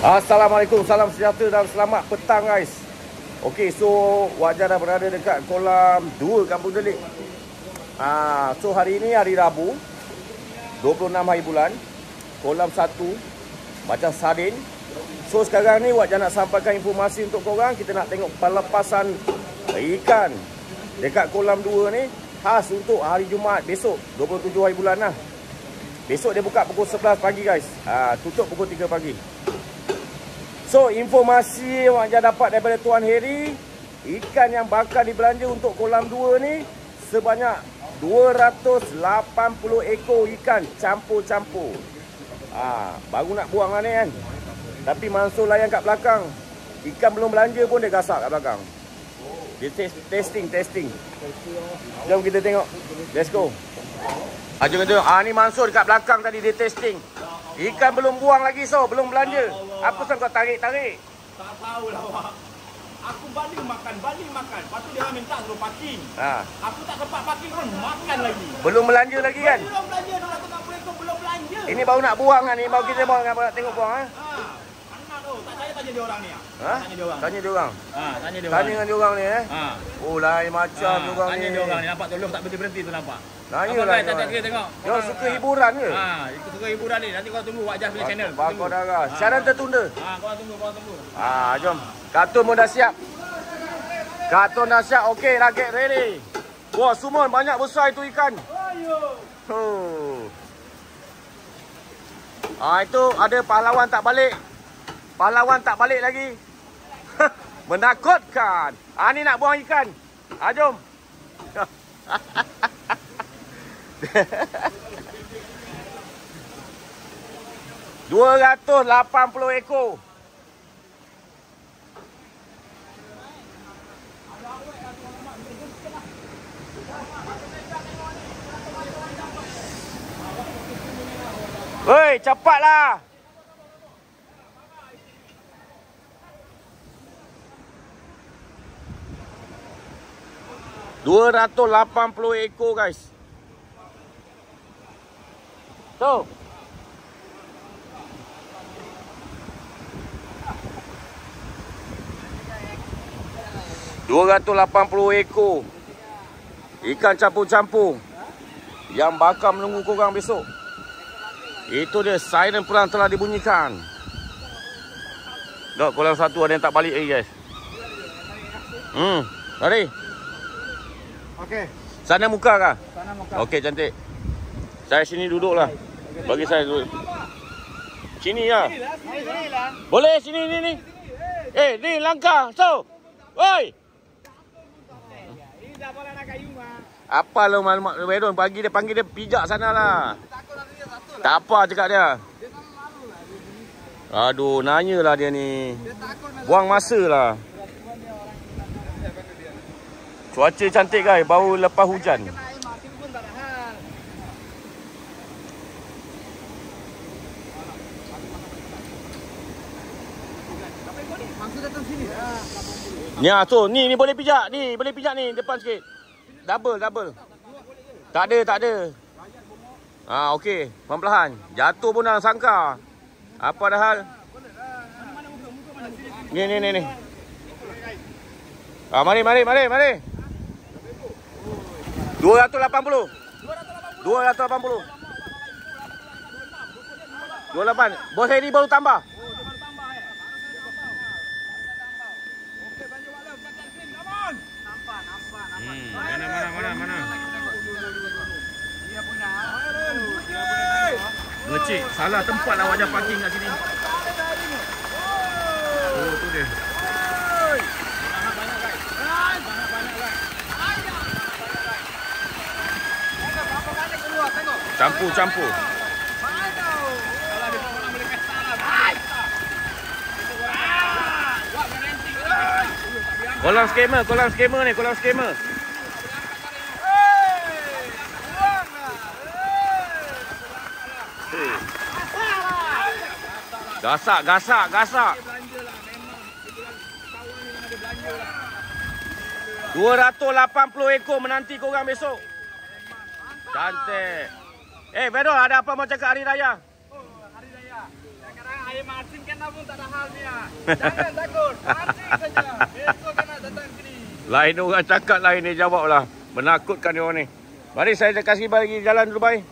Assalamualaikum, salam sejahtera dan selamat petang guys. Okey, so Wak Jan dah berada dekat kolam 2 Kampung Delik. So hari ini hari Rabu 26 hari bulan. Kolam 1 macam sardin. So sekarang ni Wak Jan nak sampaikan informasi untuk korang. Kita nak tengok pelepasan ikan dekat kolam 2 ni khas untuk hari Jumaat besok 27 hari bulan lah. Besok dia buka pukul 11 pagi guys. Tutup pukul 3 pagi. So, informasi yang Wak Jan dapat daripada Tuan Heri, ikan yang bakal dibelanja untuk kolam 2 ni sebanyak 280 ekor ikan campur-campur. Baru nak buang lah ni kan. Tapi Mansur layan kat belakang. Ikan belum belanja pun dia gasak kat belakang. Dia testing. Jom kita tengok. Let's go. Jom. Ni Mansur dekat belakang tadi dia testing. Ikan belum buang lagi belum belanja. Apa sebab kau tarik-tarik? Tak tahulah Wak. Aku balik makan. Lepas tu dia minta suruh parking. Aku tak sempat parking pun makan lagi. Belum belanja lagi kan? Belum belanja 240 ekor belum belanja. Ini baru nak buang kan ni, baru kita buang nak tengok buang Anak tu, tak saya tanya dia orang ni. Tanya dia orang. Tanya dia orang. Tanya dia orang. Tanya dengan dia orang ni Oh lain macam dia orang ni. Tanya dia orang ni, nampak tolong tak berhenti tu nampak. Nanyalah. Tak tengok. Dia suka hiburan ke? Ikut suka hiburan ni. Nanti kau tunggu Wak Jan punya channel. Bakar darah. Siaran tertunda. Kau tunggu. Jom. Kartun pun dah siap. Okey, raket ready. Wah, Sumon banyak besar itu ikan. Itu ada pahlawan tak balik. Pahlawan tak balik lagi. Menakutkan. Ni nak buang ikan. Jom. 280 ekor. Woi, cepatlah. $280 ekor guys. Tu. $280 ekor ikan campur-campur yang bakal menunggu korang besok. Itu dia, siren perang telah dibunyikan. Dok, kolam 1 ada yang tak balik lagi guys. Mari. Okey. Sana muka kah? Sana muka. Okey, cantik. Saya sini duduklah. Bagi saya duduk. Sini ya. Boleh sini ni. Ni langkah. So. Oi. Ini dah boleh nak kayu mah. Apa lo maklumat Wedon pagi dia panggil dia pijak sanalah. Tak apa cakap dia. Aduh, nanyalah dia ni. Buang masa lah. Cuaca cantik guys, baru lepas hujan. Ni boleh pijak. Ni boleh pijak ni depan sikit. Double. Tak ada. Okey, pelan-pelan. Jatuh pun dah sangka. Apa dah hal? Ni. Mari. 280. 28. Bos Heri baru tambah. Mana? Ngecik, salah tempat lah wajah parking kat sini. Tu dia. Campur. Kolam skamer ni. Gasak. 280 ekor menanti korang besok. Cantik. Vedol, ada apa mau cakap hari raya? Hari raya. Sekarang ayam asin kan pun tak ada hal Mia. Jangan takut. Pancing saja. Besok kena datang sini. Lain orang cakap, lain dia jawab lah. Menakutkan dia orang ni. Mari saya kasih bagi jalan dulu, bye.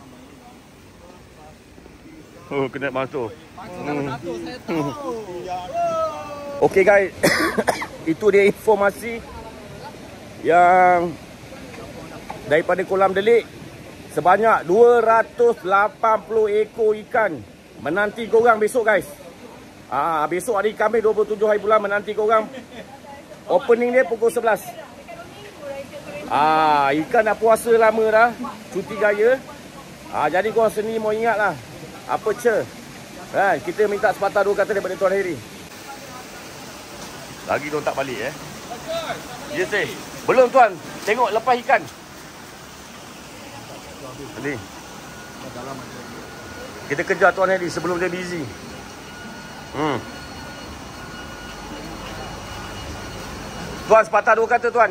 Oh, kena masuk. Saya tahu. Okey guys. Itu dia informasi yang daripada kolam delik. Sebanyak 280 ekor ikan menanti korang besok guys. Besok hari Khamis 27 hari bulan menanti korang. Opening dia pukul 11. Ikan dah puasa lama dah, cuti gaya. Jadi korang sendiri mau ingat lah apa kan, kita minta sepatah dua kata daripada Tuan Heri. Lagi diorang tak balik Ya sih. Belum tuan, tengok lepas ikan. Tadi kita kejar Tuan Heri sebelum dia busy. Tuan, sepatah dua kata tuan.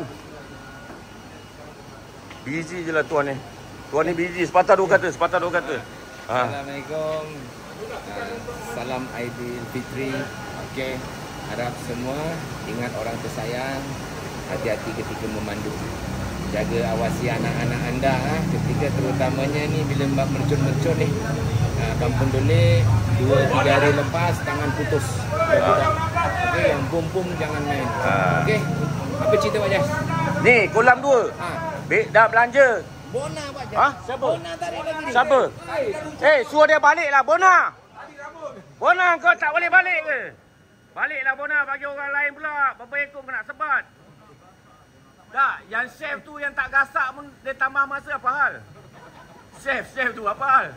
Busy je lah tuan ni. Tuan ni busy. Sepatah dua kata. Assalamualaikum. Salam Aidilfitri. Okey. Harap semua ingat orang tersayang. Hati-hati ketika memandu. Jaga awasi anak-anak anda ketika terutamanya ni bila mercun-mercun ni. Kampung Delik 2-3 hari lepas tangan putus. Okey, yang bom-bom jangan main. Okey. Apa cerita Pak Jas? Ni kolam 2. Dah belanja. Bona Pak Jas. Siapa? Bona tarik lagi ni. Siapa? Suruh dia balik lah Bona. Bona, kau tak boleh balik ke? Baliklah Bona, bagi orang lain pula. Berapa ekor kena sebat. Tak, yang chef tu yang tak gasak pun dia tambah masa, apa hal? Chef tu apa hal?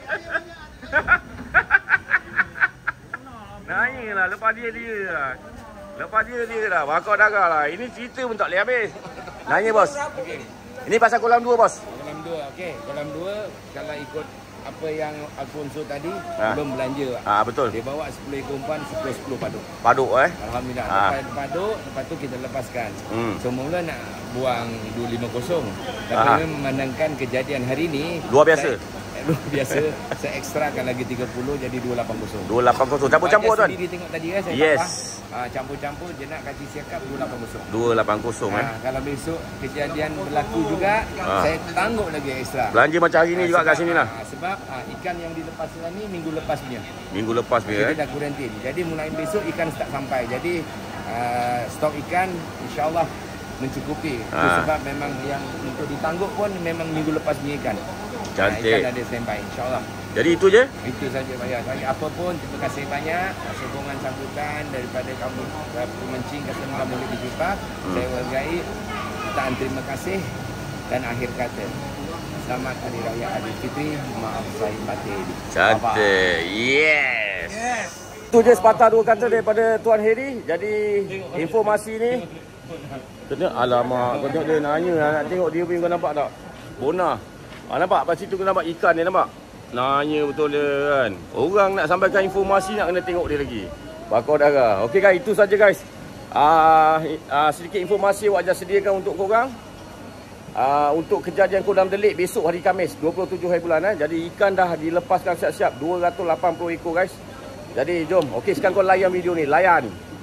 Nanyalah, lepas dia lah. Lepas dia lah, bakar darah lah. Ini cerita pun tak boleh habis. Nanya bos. Okay. Ini pasal kolam 2 bos. Kolam 2, okey. Kolam 2 kalau ikut apa yang aku unsur tadi, belum belanja. Betul. Dia bawa 10 ekor umpan, 10 paduk. Paduk Alhamdulillah. Lepas paduk, lepas tu kita lepaskan. Semula nak buang 250. Tapi memandangkan kejadian hari ni luar biasa. Luar biasa. Saya ekstrakan lagi 30 jadi 280. 280. Campur-campur tuan. Sendiri tengok tadi kan saya tambah. Campur-campur je nak kaji siakap 280. 280 Kalau besok kejadian berlaku juga, saya tangguh lagi ekstra. Belanja macam hari ni juga kat sini lah. Sebab ikan yang dilepas ni minggu lepas punya. Minggu lepas punya. Kita dah kuarantin. Jadi mulai besok ikan start sampai. Jadi stok ikan insya-Allah mencukupi. Itu sebab memang yang untuk ditangguh pun memang minggu lepas punya ikan. Cantik. Ikan ada standby insya-Allah. Jadi itu je? Itu saja Pak Yas. Apa pun terima kasih banyak sokongan sambutan daripada kamu pemancing customer Kampung Delik Dipak. Saya hargai. Ucapan terima kasih dan akhir kata. Selamat Hari Raya Aidilfitri. Maaf saya batin. Cantik. Yes. Itu je sepatah dua kata daripada Tuan Heri. Jadi informasi ni kena alamak. Kau tengok dia nanya nak tengok dia punya, kau nampak tak? Bona. Nampak? Lepas situ kau nampak ikan dia, nampak? Nanya betul dia kan. Orang nak sampaikan informasi nak kena tengok dia lagi. Bakar darah. Okey guys, itu saja guys. Sedikit informasi Wak Jas sediakan untuk korang. Untuk kejadian kolam delik besok hari Khamis 27 hari bulan. Jadi ikan dah dilepaskan siap-siap 280 ekor guys. Jadi jom. Okey, sekarang kau layan video ni. Layan.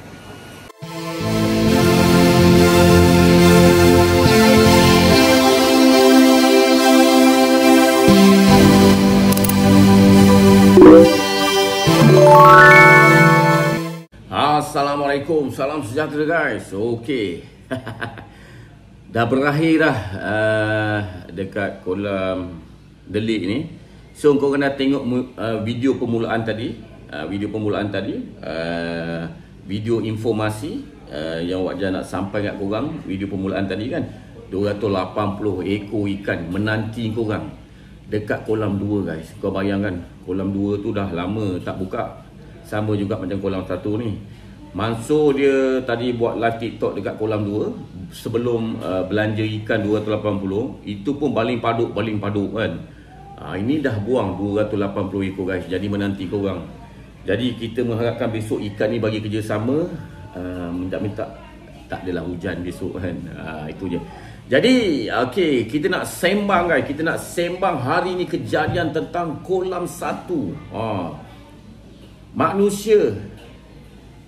Assalamualaikum, salam sejahtera guys. Okey. Dah berakhir dah dekat kolam delik ni. So kau kena tengok video permulaan tadi. Video informasi yang Wak Jas nak sampai kat korang. Video permulaan tadi kan 280 ekor ikan menanti korang dekat kolam 2 guys. Kau bayangkan kolam 2 tu dah lama tak buka. Sama juga macam kolam 1 ni. Mansur dia tadi buat live TikTok dekat kolam 2 sebelum belanja ikan 280. Itu pun baling paduk kan. Ini dah buang 280 ekor guys. Jadi menanti korang. Jadi kita mengharapkan besok ikan ni bagi kerjasama. Minta-minta tak adalah hujan besok kan. Itu je. Jadi okey, kita nak sembang guys. Kita nak sembang hari ni kejadian tentang kolam 1. Manusia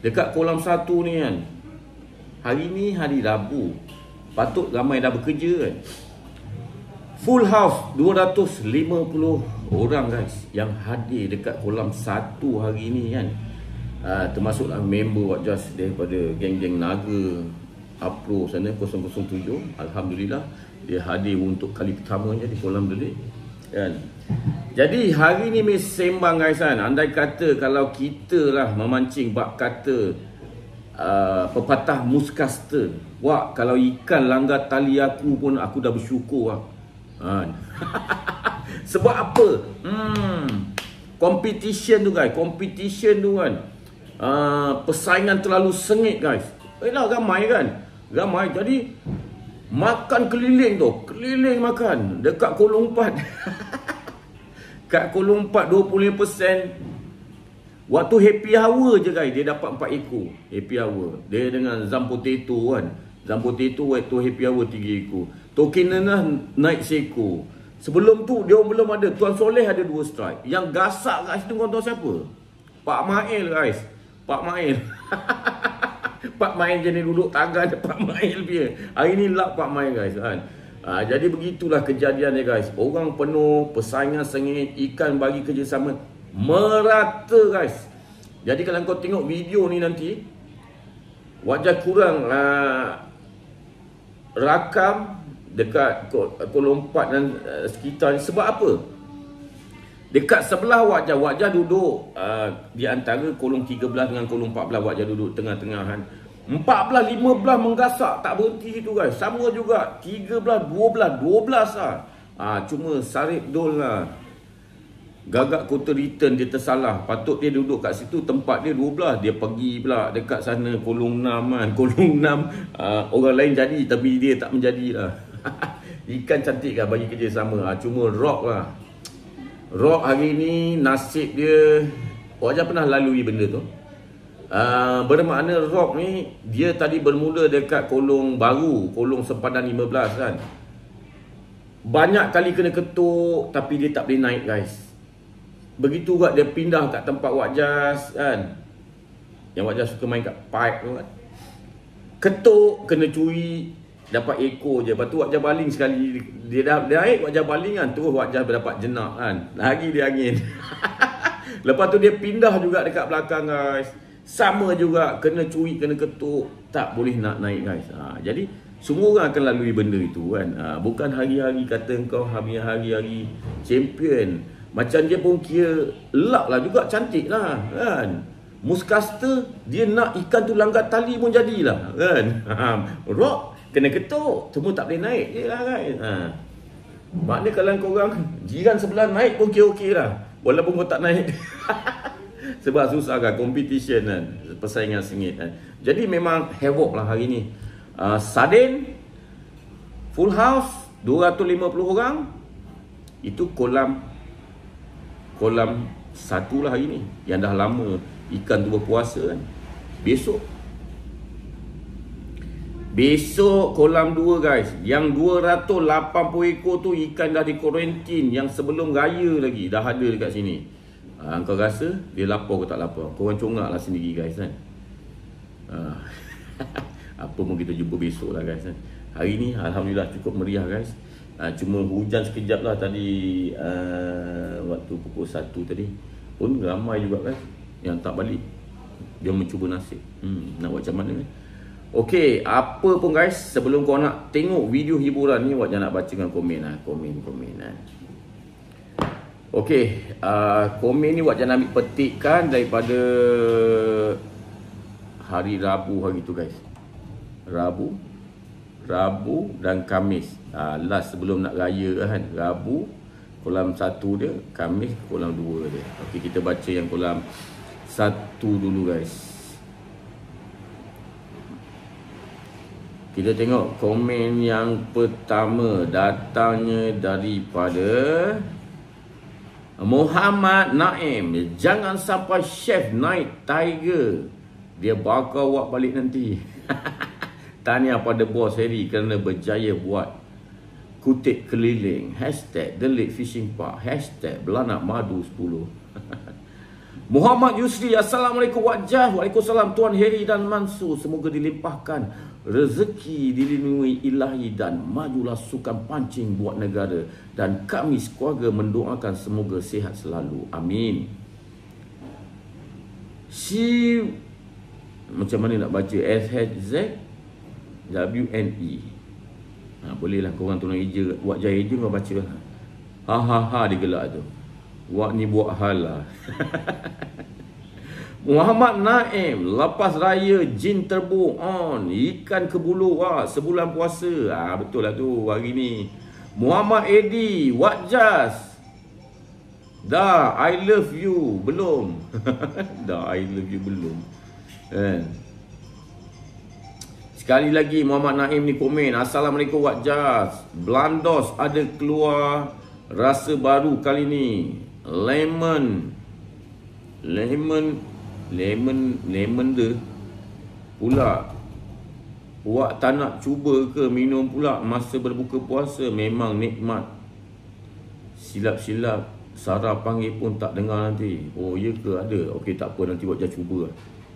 dekat kolam 1 ni kan. Hari ni hari Rabu. Patut ramai dah bekerja kan. Full house 250 orang guys yang hadir dekat kolam 1 hari ni kan. Termasuklah member Wak-Jas daripada geng-geng Naga Apro sana 007. Alhamdulillah dia hadir untuk kali pertamanya di kolam Delik kan. Jadi hari ni sembang guys kan. Andai kata kalau kita lah memancing bab kata pepatah muskasta, wak kalau ikan langgar tali aku pun aku dah bersyukur lah. Sebab apa? Competition tu guys, competition tu kan, persaingan terlalu sengit guys. Lah ramai kan, ramai. Jadi makan keliling tu, keliling makan dekat kolong 4. Kat kolong 4 25%. Waktu happy hour je guys, dia dapat 4 ekor happy hour. Dia dengan Zam Potato kan. Zam Potato waktu happy hour 3 ekor. Token Nenah naik sekor. Sebelum tu dia belum ada. Tuan Soleh ada 2 strike. Yang gasak kat situ kau tahu siapa? Pak Mail guys. Pak Mail. Pak Mail jenis duduk tangan Pak Mail dia. Hari ni lap Pak Mail guys kan. Jadi begitulah kejadian dia guys. Orang penuh, persaingan sengit, ikan bagi kerjasama merata guys. Jadi kalau kau tengok video ni nanti, Wak-Jas kurang rakam dekat kolom 4 dan sekitar. Sebab apa? Dekat sebelah Wak-Jas duduk di antara kolom 13 dengan kolom 14. Wak-Jas duduk tengah-tengah kan. 14, 15 menggasak tak berhenti situ guys. Sama juga 13, 12 lah. Cuma Sarip Dol lah gagak quarter return, dia tersalah. Patut dia duduk kat situ, tempat dia 12. Dia pergi pula dekat sana kolom 6 kan. Kolom 6 orang lain jadi tapi dia tak menjadi lah. Ikan cantik kan bagi kerja sama. Cuma Rock lah, Rock hari ni nasib dia, Wak-Jas pernah lalui benda tu. Bermakna Rock ni dia tadi bermula dekat kolong baru, kolong sempadan 15 kan. Banyak kali kena ketuk tapi dia tak boleh naik guys. Begitu juga dia pindah kat tempat Wak-Jas kan, yang Wak-Jas suka main kat pipe tu kan. Ketuk, kena curi, dapat ekor je. Lepas tu Wak-Jas baling sekali. Dia dah naik, Wak-Jas baling kan. Terus Wak-Jas dapat jenak kan. Lagi dia angin. Lepas tu dia pindah juga dekat belakang guys. Sama juga, kena curi, kena ketuk, tak boleh nak naik guys. Jadi semua orang akan lalui benda itu kan. Bukan hari-hari kata kau hari-hari champion. Macam dia pun kira luck lah juga, cantik lah kan. Muskasta dia nak ikan tu langgar tali pun jadilah kan. Rock kena ketuk, semua tak boleh naik je lah kan. Maknanya kalau korang jiran sebelah naik pun okey lah, walaupun kau tak naik. Sebab susah kan, competition kan, persaingan sengit kan. Jadi memang havoc lah hari ni. Sardin full house 250 orang. Itu kolam 1 lah hari ni, yang dah lama ikan tu berpuasa kan. Besok kolam 2 guys, yang 280 ekor tu ikan dah di kuarantin, yang sebelum raya lagi dah ada dekat sini. Kau rasa dia lapar ke tak lapar? Korang congak lah sendiri guys kan. Apa pun kita jumpa besok lah guys kan. Hari ni Alhamdulillah cukup meriah guys. Cuma hujan sekejap lah tadi, waktu pukul 1 tadi. Pun ramai juga guys yang tak balik. Dia mencuba nasib. Nak buat macam mana kan. Okey, apa pun guys, sebelum kau nak tengok video hiburan ni, Wak-Jas nak bacakan komen lah. Komen lah. Okey, komen ni Wak-Jas nak ambil petikkan daripada hari Rabu hari tu guys. Rabu dan Khamis. Last sebelum nak raya kan. Rabu kolam 1 dia, Khamis kolam 2 dia. Okey, kita baca yang kolam 1 dulu guys. Kita tengok komen yang pertama, datangnya daripada Muhammad Naim. Jangan sampai chef naik Tiger, dia bakar awak balik nanti. Tahniah pada bos Harry kerana berjaya buat kutip keliling. #Delik Fishing Park. #Belanak Madu 10. Muhammad Yusri, Assalamualaikum Wajah. Waalaikumsalam Tuan Heri dan Mansur. Semoga dilimpahkan rezeki, dilindungi ilahi dan majulah sukan pancing buat negara. Dan kami sekeluarga mendoakan semoga sihat selalu. Amin. Macam mana nak baca? SHZ-WNE. Bolehlah korang tuan eja, Wajah eja kau baca. Ha dia gelak tu. Wak ni buat hal lah. Muhammad Naim, lepas raya jin terbu on, ikan ke bulu sebulan puasa. Betul lah tu hari ni. Muhammad Edi, what just? Dah, I love you belum? Dah, I love you belum. Sekali lagi Muhammad Naim ni komen, Assalamualaikum what just? Blandos ada keluar rasa baru kali ni. Lemon dia pula. Awak tak nak cuba ke minum pula masa berbuka puasa? Memang nikmat. Silap-silap Sarah panggil pun tak dengar nanti. Oh ya ke ada? Okey tak apa, nanti Wajah cuba.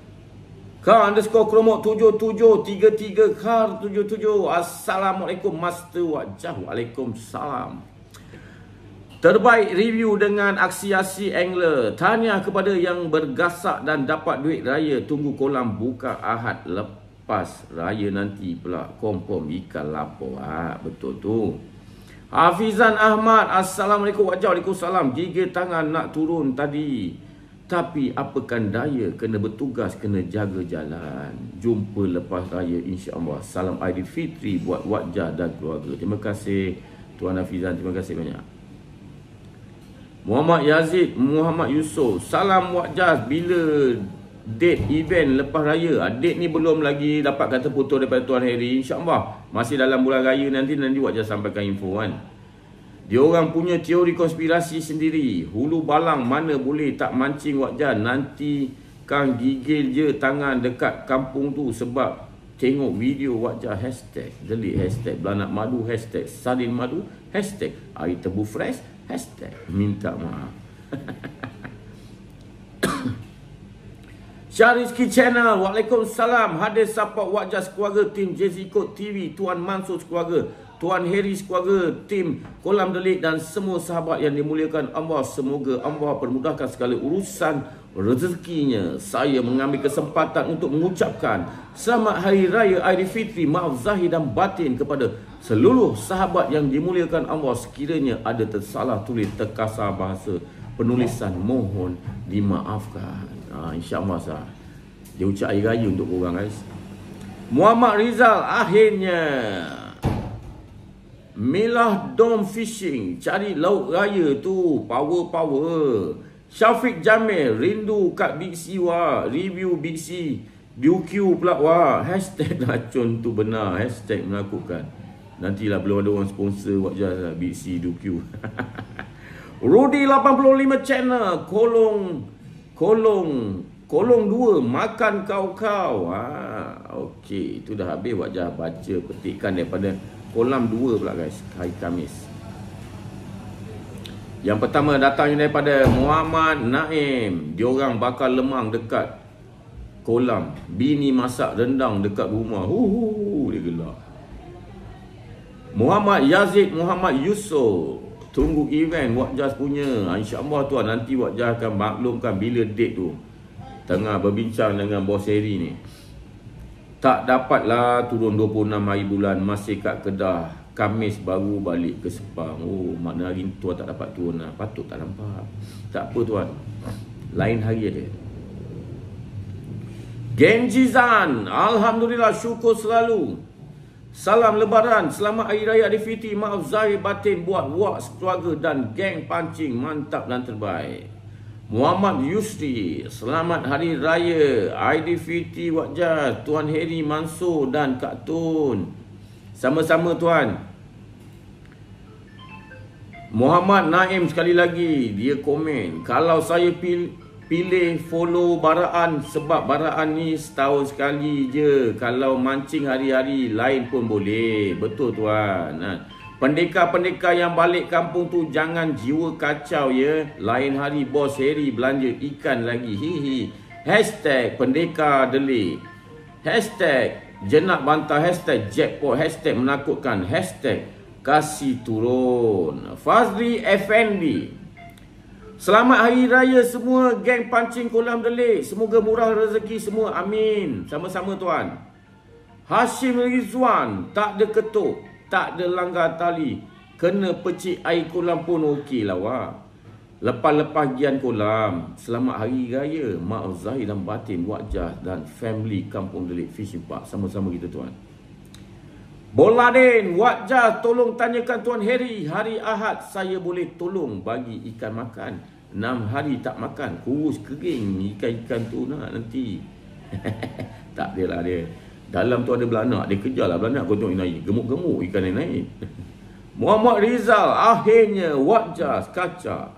Kar_kromok7733 Kar77. Assalamualaikum Master Wajah. Waalaikumsalam. Terbaik review dengan aksi-aksi angler. Tahniah kepada yang bergasak dan dapat duit raya. Tunggu kolam buka Ahad lepas raya nanti pula. Confirm ikan lapor. Betul tu. Hafizan Ahmad, Assalamualaikum Wajah. Waalaikumsalam. Gigil tangan nak turun tadi, tapi apakan daya, kena bertugas, kena jaga jalan. Jumpa lepas raya insya-Allah. Salam Aidilfitri buat Wajah dan keluarga. Terima kasih Tuan Hafizan, terima kasih banyak. Muhammad Yazid, Muhammad Yusof, salam Wajah, bila date event lepas raya? Date ni belum lagi dapat kata putus daripada Tuan Heri. InsyaAllah masih dalam bulan raya nanti Wajah sampaikan info kan. Dia orang punya teori konspirasi sendiri. Hulu balang mana boleh tak mancing Wajah. Nanti kan gigil je tangan dekat kampung tu sebab tengok video Wajah. Hashtag delik, hashtag belanak madu, hashtag salin madu, hashtag air tebu fresh, hashtag minta maaf. Syariski Channel, Waalaikumsalam. Hadir support Wajah sekeluarga, tim Jeziko TV, Tuan Mansur sekeluarga, Tuan Heri sekeluarga, tim Kolam Delik dan semua sahabat yang dimuliakan Allah. Semoga Allah permudahkan segala urusan rezekinya. Saya mengambil kesempatan untuk mengucapkan Selamat Hari Raya Aidilfitri, maaf zahir dan batin kepada seluruh sahabat yang dimuliakan Allah. Sekiranya ada tersalah tulis, terkasar bahasa penulisan, mohon dimaafkan. InsyaAllah sah. Dia ucap Hari Raya untuk korang guys. Muhammad Rizal, akhirnya Milah Dom Fishing, cari lauk raya tu, power. Syafiq Jamil, rindu kat Big C review Big C DQ pula Hashtag racun tu benar, hashtag melakukan. Nantilah belum ada orang sponsor Wajah Big C DQ. Rudy 85 channel, kolong 2 makan kau. Okey, itu dah habis Wajah baca petikan daripada kolam 2 pula guys, hari Khamis. Yang pertama datangnya daripada Muhammad Naim. Diorang bakal lemang dekat kolam. Bini masak rendang dekat rumah. Dia gelak. Muhammad Yazid, Muhammad Yusof, tunggu event Wajah punya. InsyaAllah tuan, nanti Wajah akan maklumkan bila date tu. Tengah berbincang dengan bos Heri ni. Tak dapatlah turun 26 hari bulan, masih kat Kedah. Khamis baru balik ke Sepang. Makna hari ni tuan tak dapat turun lah. Patut tak nampak. Tak apa tuan, lain hari ada. Genjizan, Alhamdulillah, syukur selalu. Salam Lebaran, selamat Hari Raya Aidilfitri, maaf zahir batin buat wak keluarga dan geng pancing, mantap dan terbaik. Muhammad Yusri, selamat Hari Raya Aidilfitri Wajah, Tuan Heri, Mansur dan Kak Tun. Sama-sama tuan. Muhammad Naim sekali lagi, dia komen, kalau saya pilih follow Baraan sebab Baraan ni setahun sekali je. Kalau mancing hari-hari lain pun boleh. Betul tuan. Pendekar-pendekar yang balik kampung tu jangan jiwa kacau ya. Lain hari bos Harry belanja ikan lagi. Hihi. Hashtag pendekar delik. Hashtag jenak bantah. Hashtag jackpot. Hashtag menakutkan. Hashtag kasih turun. Fazli Effendi. Selamat Hari Raya semua geng pancing kolam delik. Semoga murah rezeki semua. Amin. Sama-sama tuan. Hashim Rizwan. Tak ada ketuk. Tak ada langgar tali. Kena pecik air kolam pun okey lah wah. Lepas-lepas gian kolam. Selamat Hari Raya Mak Zahir dan Batin, Wak Jas dan family Kampung Delik Fishing Park. Sama-sama kita tuan. Boladin, Wak Jas tolong tanyakan Tuan Harry. Hari Ahad saya boleh tolong bagi ikan makan. 6 hari tak makan. Kurus kering ikan-ikan tu nak nanti. Tak adalah dia. Dalam tu ada belanak. Dia kejarlah belanak. Kau tengok naik. Gemuk-gemuk ikan yang naik. Muhammad Rizal. Akhirnya Wak Jas kaca.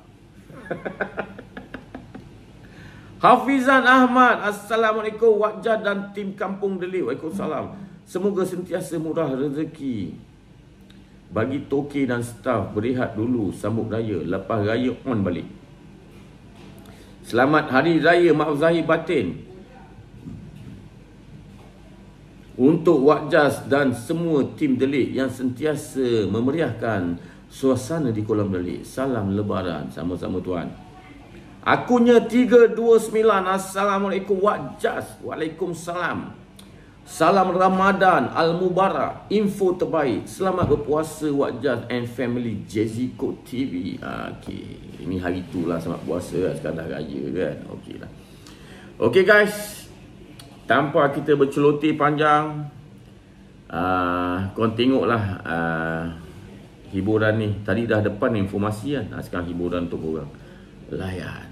Hafizan Ahmad. Assalamualaikum Wak Jas dan tim Kampung Delik. Waalaikumsalam. Semoga sentiasa murah rezeki. Bagi toke dan staf berehat dulu sambut raya. Lepas raya on balik. Selamat Hari Raya Mak Zahir Batin. Untuk Wak Jas dan semua tim Delik yang sentiasa memeriahkan suasana di kolam Delik. Salam Lebaran. Sama-sama tuan. Akunya 329. Assalamualaikum Wak Jas. Waalaikumsalam. Salam Ramadan Al-Mubarak. Info terbaik. Selamat berpuasa Wak Jas and family Jeziko TV. Okay. Ini hari tu lah selamat puasa lah. Sekarang dah raya kan. Okey lah. Okey guys. Tanpa kita berceloti panjang, korang tengoklah hiburan ni. Tadi dah depan informasi kan. Sekarang hiburan untuk korang. Layan.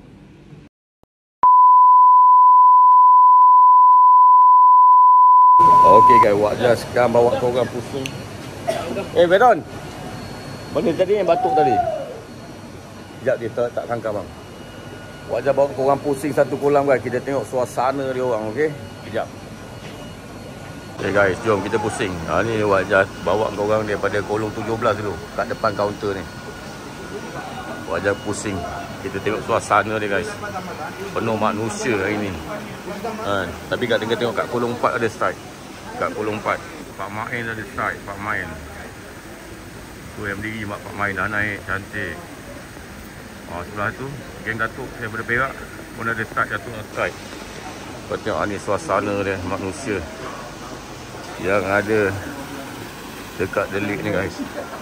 Okey guys, Wak Jas sekarang bawa korang pusing. Veron, mana tadi yang batuk tadi? Sekejap dia tak tangkap bang. Wak Jas bawa korang pusing satu kolam guys. Kita tengok suasana dia orang, okey? Sekejap. Okay guys, jom kita pusing. Ni Wak Jas bawa korang daripada kolong 17 dulu. Kat depan kaunter ni. Wak Jas pusing. Kita tengok suasana dia guys. Penuh manusia hari ni. Tapi kat tengok kat kolong 4 ada strike. Kat kolong 4 Pak Main ada strike. Pak Main tu yang berdiri Pak Main dah naik cantik. Sebelah tu geng Datuk daripada Perak pun ada strike. Datuk nak strike. Kau tengok ni suasana dia manusia yang ada dekat Delik ni guys.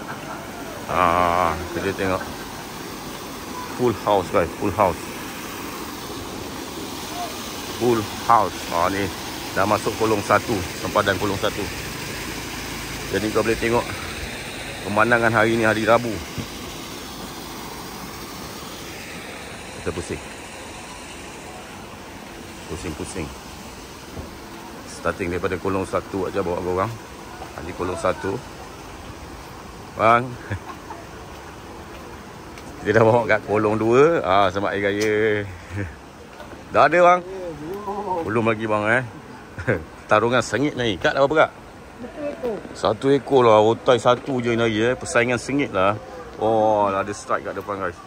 Kita tengok full house guys. Full house. Full house. Ni dah masuk kolong 1, sempadan kolong 1. Jadi kau boleh tengok pemandangan hari ni, hari Rabu. Kita pusing. Pusing-pusing. Starting daripada kolong 1 aja bawa korang. Di kolong 1. Bang. Dia dah bawa kat kolong 2. Selamat Hari Raya. Dah ada bang? Belum lagi bang Tarungan sengit naik. Kat dah berapa kak? 1 ekor lah. Otai 1 je naik Persaingan sengit lah. Ada strike kat depan guys.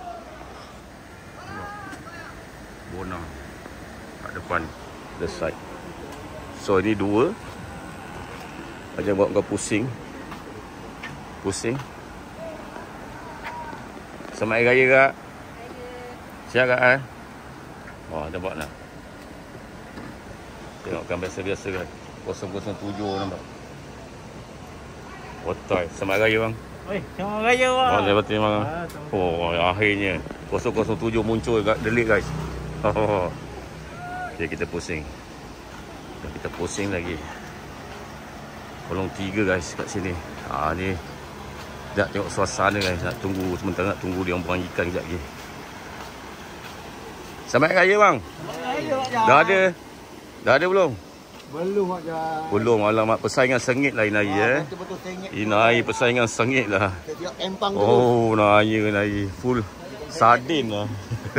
Bona kat depan. The side. So ini 2. Ajar buat kau pusing. Pusing. Selamat Hari Raya kak. Siap kak nampak nak. Tengok kan biasa-biasa kan. 007 nampak. Otai. Selamat Raya bang. Selamat Raya bang. Selamat terima kasih. Akhirnya 007 muncul kat Delik guys. Okay, kita pusing. Kita pusing lagi. Kolong 3 guys kat sini. Ni nak tengok suasana guys. Nak tunggu sementara, nak tunggu dia orang buang ikan kejap lagi. Selamat Raya bang. Dah ada belum? Belum aja. Belum. Alamak, persaingan sengit lah Inai Betul-betul sengit. Inai persaingan sengit lah. Dia empang tu. Nai full sardin lah.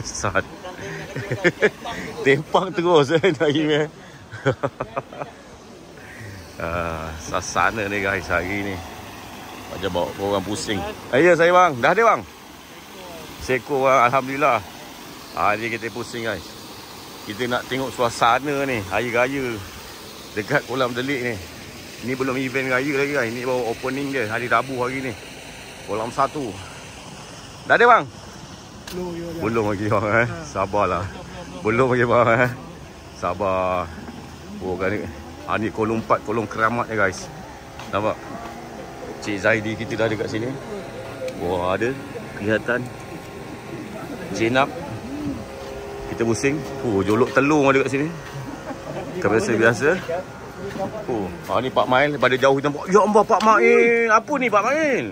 Tempang terus Nai Suasana ni guys hari ni. Macam bawa orang pusing. Ya saya bang. Dah ada bang? Seekor bang. Alhamdulillah. Ni kita pusing guys. Kita nak tengok suasana ni. Hari Raya. Dekat Kolam Delik ni. Ni belum event Raya lagi guys. Ni baru opening dia. Hari Rabu hari ni. Kolam 1. Dah ada bang? Belum lagi bang. Sabarlah. Belum lagi bang. Sabar. Oh kan ni. Ni kolong 4. Kolong keramat ya guys. Nampak? Cik Zaidi kita dah ada kat sini. Wah ada. Kelihatan. Jenab. Kita pusing. Jolok telur ada kat sini. Biasa-biasa. Ni Pak Mail. Pada jauh kita nampak. Ya Allah Pak Mail. Apa ni Pak Mail?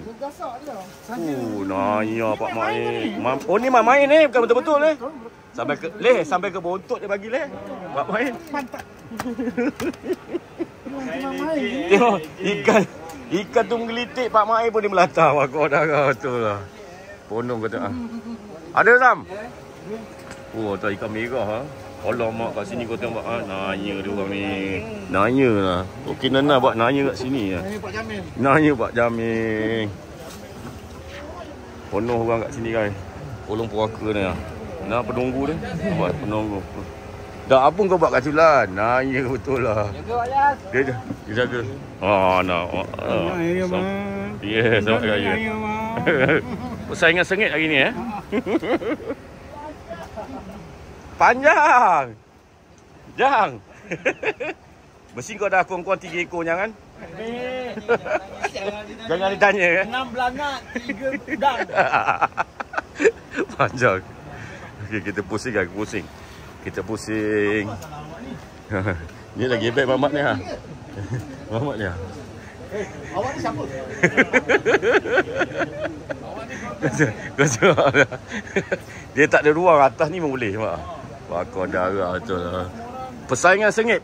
Nanya Pak Mail. Ni Mak Mail ni. Bukan betul-betul ni. Sampai ke bontot dia bagi leh. Pak Mail. Tengok ikan tu menggelitik. Pak Mail pun dia melata. Kau dah betul lah. Ponong kata. Ada Sam? Tu ikan merah ha. Alamak kat sini kau tengok nanya dia orang ni. Nanya lah. Okey Nana buat nanya kat sini lah. Nanya Pak Jamil. Penuh orang kat sini guys. Kolong puaka ni lah. Nak penunggu dia. Buat penunggu. Dah apa kau buat kat Culan? Nanya betul lah. Dia jaga. Nak. Ya, selamat raya. Persaingan sengit hari ni Panjang. Jang. Mesti kau dah kurang-kurang 3 ekor jangan. Jangan ditanya 6 belangat, 3 udang. Panjang. Okey, kita pusing kan, pusing. Kita pusing. Ni lagi baik Mamat ni Mamat ni Awak ni siapa? Dia tak ada ruang atas ni pun boleh mak. Bakar darah betul lah. Persaingan sengit.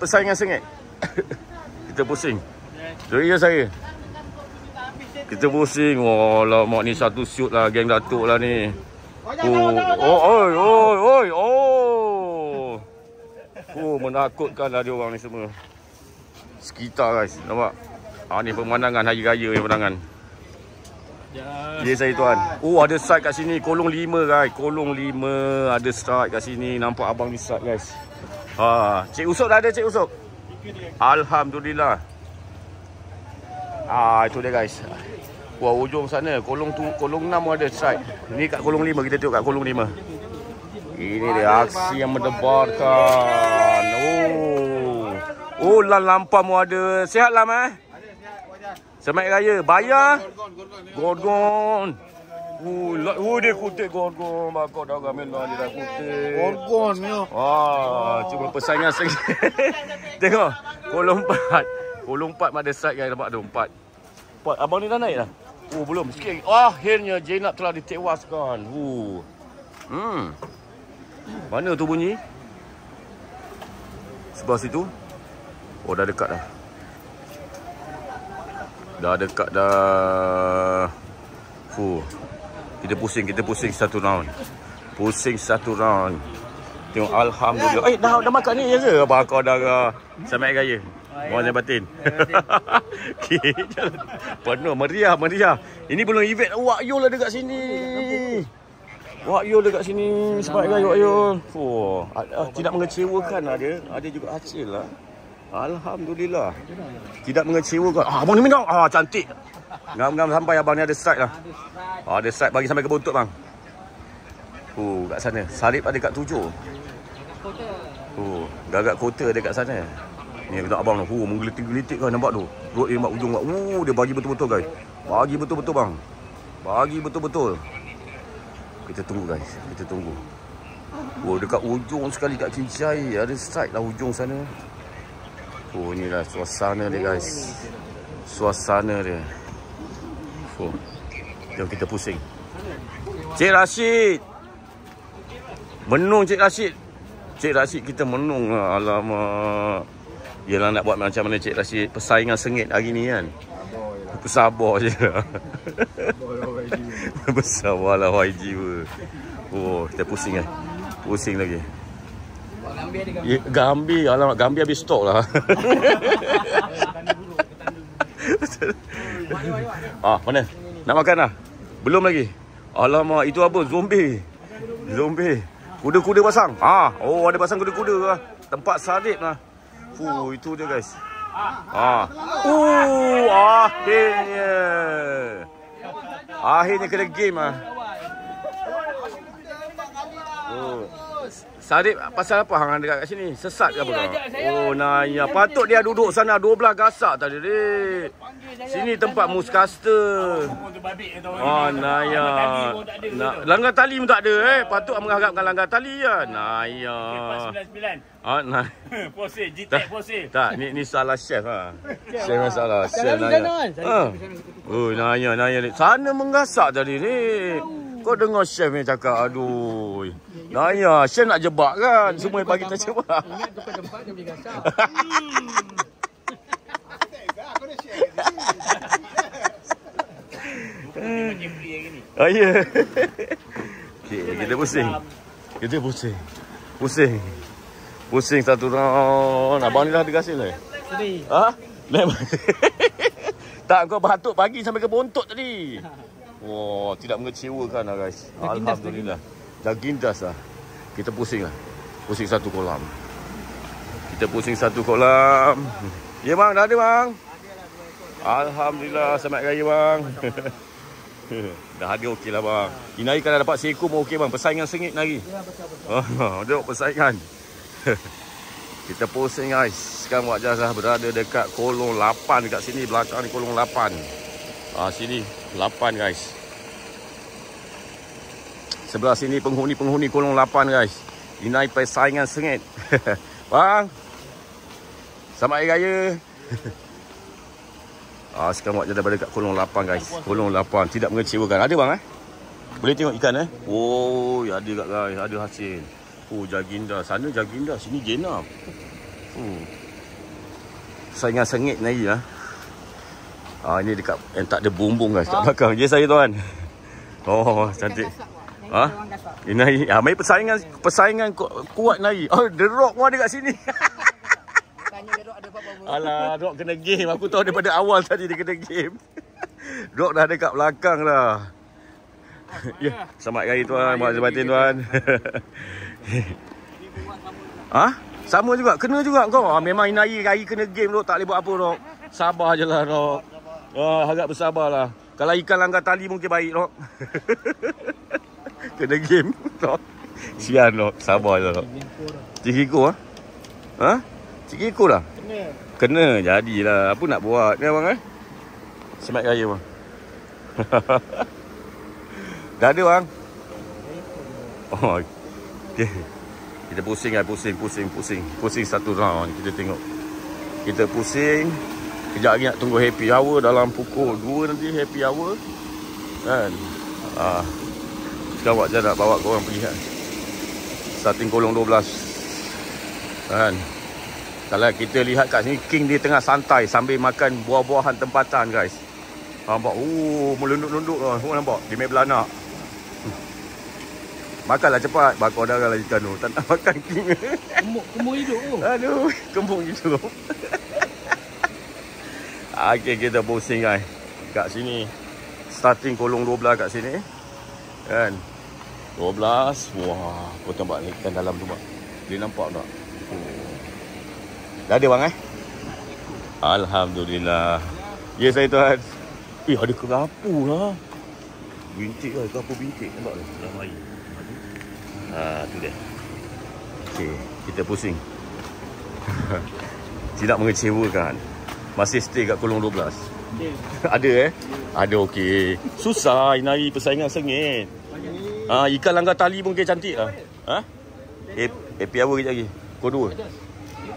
Kita pusing. Ya saya. Kita pusing. Mak ni satu shoot lah. Geng Datuk lah ni. Menakutkan lah dia orang ni semua. Sekitar guys. Nampak? Ni pemandangan Hari Raya ni pemandangan. Ya saya tuan. Ada side kat sini. Kolong 5 guys. Kolong 5. Ada side kat sini. Nampak abang ni side guys. Cik Usop dah ada Cik Usop. Alhamdulillah. Itu dia guys. Ujung sana. Kolong 6 ada side. Ni kat kolong 5. Kita tengok kat kolong 5. Ini dia aksi yang mendebarkan. Lan lampam ada. Sihat Lam Selamat Raya. Bayar? Gorgon. Dia kutip gorgon. Bakar darah merah dia dah kutip. Gorgon ni. Cuma persaingan sengit. Tengok. Kolong 4. Kolong 4 ada side guys. Nampak tu 4. Abang ni dah naik dah? Belum. Sikit. Akhirnya Jenab telah ditewaskan. Mana tu bunyi? Sebelah situ. Dah dekat dah. Dah dekat dah. Kita pusing satu round. Tengok alhamdulillah. Dah makan ni ya ke? Bakar darah. Selamat Raya. Mohon batin. Penuh meriah. Ini belum event. Wak Yul ada dekat sini. Selamat Raya Wak Yul. Tidak mengecewakan ada juga hasil lah. Alhamdulillah. Tidak mengecewakan. Abang ni minum. Cantik. Ngam-ngam sampai abang ni ada strike lah. Ada strike bagi sampai ke bontot bang. Kat sana. Sarip ada kat 7. Gagak kota ada kat sana. Ni kita abang tu. Menggelitik-gelitik kan nampak tu. Rot dia nampak ujung. Dia bagi betul-betul guys. Bagi betul-betul bang. Bagi betul-betul. Kita tunggu guys. Dekat ujung sekali kat Kincai. Ada strike lah ujung sana. Inilah suasana dia guys. Suasana dia. Jom kita pusing. Cik Rashid. Menung Cik Rashid. Cik Rashid kita menung lah. Alamak. Yelah nak buat macam mana Cik Rashid. Persaingan sengit hari ni kan. Sabar je lah. Bersabarlah YG pun. Kita pusing kan. Pusing lagi. Gambir. Alamak Gambir habis stok lah. Mana? Nak makan dah? Belum lagi? Alamak, itu apa? Zombie. Kuda-kuda pasang. Oh, ada pasang kuda-kuda lah. Tempat salib lah. Itu dia guys. Akhirnya kena game lah. Salib pasal apa hang dekat kat sini? Sesat ke apa kau? Oh, Naya. Patut dia duduk sana 12 gasak tadi, dek. Sini tempat muskaster. Naya. Langgar tali pun tak ada, Patut mengharapkan langgar tali kan. Naya. 499. Pose, GTEC pose. Tak, ni salah chef lah. Chef masalah. Chef Naya. Oh, Naya. Sana menggasak tadi, dek. Kau dengar chef ni cakap, aduh. Naya, chef nak jebak kan? Semua yang bagi terjebak. Ingat tukar tempat dia boleh gasak. Oh ya. Okey, kita pusing. Pusing satu round. Abang ni dah ada hasil lah. Sedih. Tak, kau batuk pagi sampai ke bontot tadi. Oh, tidak mengecewakan lah guys. Alhamdulillah. Jagindas lah. Kita pusing lah. Pusing satu kolam. Ya bang, dah ada bang. Alhamdulillah, selamat raya bang. Dah ada okey lah bang. Ini hari kalau dapat seekor pun okey bang. Persaingan sengit lagi. Ya, betul. Tengok persaingan. Kita pusing guys. Sekarang Wak Jas berada dekat kolong 8 dekat sini. Belakang ni kolong 8. Sini 8 guys. Sebelah sini penghuni kolong 8 guys. Ini persaingan sengit. Bang. Selamat Hari Raya. Sekarang Wak Jas dah berada dekat kolong 8 guys. Kolong 8. Tidak mengecewakan. Ada bang Boleh tengok ikan Oh, ada kat guys. Ada hasil. Jaginda. Sana Jaginda. Sini Jenab. Persaingan sengit ni lah. Ini dekat yang tak ada bumbung guys. Kat belakang. Ya saya tuan. Oh, cantik. Ini main persaingan kuat Nai. The Rock pun ada kat sini. Tanya The Rock ada apa-apa. Alah, Rock kena game. Aku tahu daripada awal tadi dia kena game. Rock dah ada kat belakang dah. Ya, selamat hari tuan. Selamat batin tuan. Sama juga. Kena juga kau. Memang ini hari kena game Rock. Tak boleh buat apa Rock. Sabar je lah Rock. Harap bersabarlah. Kalau ikan langgar tali mungkin baik Rock. Kena game Rock. Sian Rock. Sabar je Rock. Cikgu Cikgu lah. Kena. Jadilah. Apa nak buat ni abang Selamat raya bang. Dah ada bang. Okay. Kita pusing satu round. Kita tengok. Kita pusing. Kejap lagi nak tunggu happy hour. Dalam pukul 2 nanti happy hour. Kan. Sekarang Wak Jas nak bawa korang pergi kan. Starting kolong 12. Kan. Kalau kita lihat kat sini, King dia tengah santai sambil makan buah-buahan tempatan guys. Nampak? Melunduk-lunduk lah. Nampak? Dia main belanak. Makanlah cepat. Bakar darah lah ikan tu. Tak nak makan King. Kembung hidup tu. Aduh, kembung hidup. Okay, kita pusing guys. Kat sini. Starting kolong 12 kat sini. Kan? 12. Wah, kau nampak ikan dalam tu mak. Dia nampak tak? Dah ada bang Alhamdulillah. Ya saya tuan. Ada kerapu lah. Bintik lah. Kerapu bintik. Nampak tak? Dalam air. Tu dia. Okay. Kita pusing. Tidak mengecewakan. Masih stay kat kolong 12. Ada Ada okey. Susah ini persaingan sengit. Ikan langgar tali pun cantik lah. Happy hour kejap lagi. Pukul 2.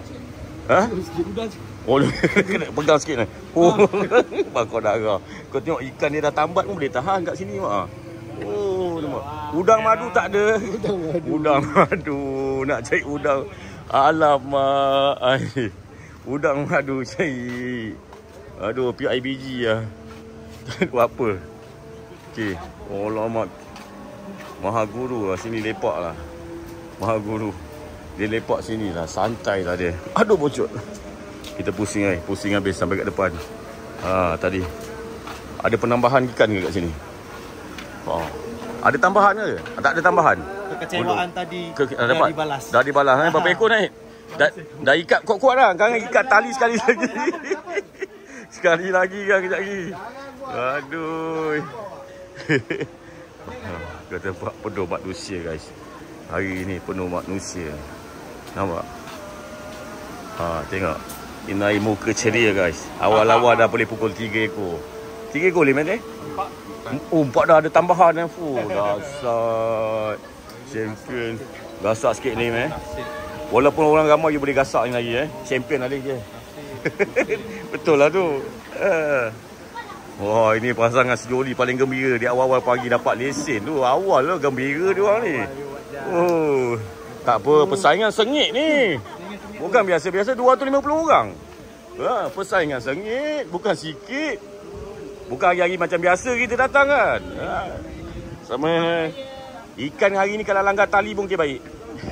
Kena pegang sikit lah. Bakar darah. Kau tengok ikan dia dah tambat pun boleh tahan kat sini mak. Nampak. Udang madu tak ada. Udang madu. Nak cari udang. Alamak. Udang madu cari. Aduh, PIBG lah. Buat apa? Okey. Alamak. Maha Guru lah. Sini lepak lah. Maha Guru. Dia lepak sini lah. Santai lah dia. Aduh bocor. Kita pusing Pusing habis sampai kat depan. Tadi. Ada penambahan ikan ke kat sini? Oh. Ada tambahan ke? Tak ada tambahan? Kekecewaan tadi dah dapat dibalas. Dah dibalas. Berapa ekor naik? Dah ikat kuat-kuat dah. Sekarang ikat tali sekali lagi. Sekali lagi kan, kejap lagi. Aduh. Kata penuh manusia guys. Hari ni penuh manusia. Nampak? Tengok. Inai muka ceria guys. Awal-awal dah boleh pukul 3 ekor. 3 ekor boleh main 4 dah ada tambahan. Dasar champion. Gasak sikit ni Walaupun orang ramai you boleh gasak ni lagi Champion ada je. Betul lah tu. Wah, ini pasangan sejoli paling gembira di awal-awal pagi dapat lesen tu. Awal lah gembira dia orang ni. Oh, tak apa, persaingan sengit ni. Bukan biasa-biasa 250 orang. Persaingan sengit, bukan sikit. Bukan hari-hari macam biasa kita datang kan. Sama ikan hari ni kalau langgar tali pun baik.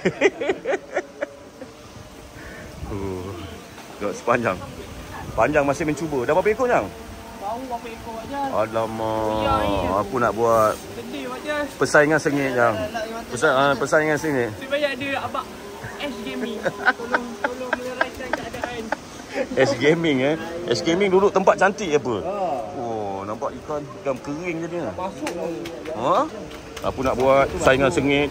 Tengok sepanjang. Panjang masih mencuba. Dah berapa ekor yang? Tahu berapa ekor aja. Alamak, aku nak buat sedih aja. persaingan sengit yang. Persaingan sengit. Supaya ada abang S Gaming. Tolong meleraikan keadaan. S Gaming S Gaming duduk tempat cantik apa? Oh, nampak ikan kering je dia. Masuk. Aku nak buat persaingan sengit.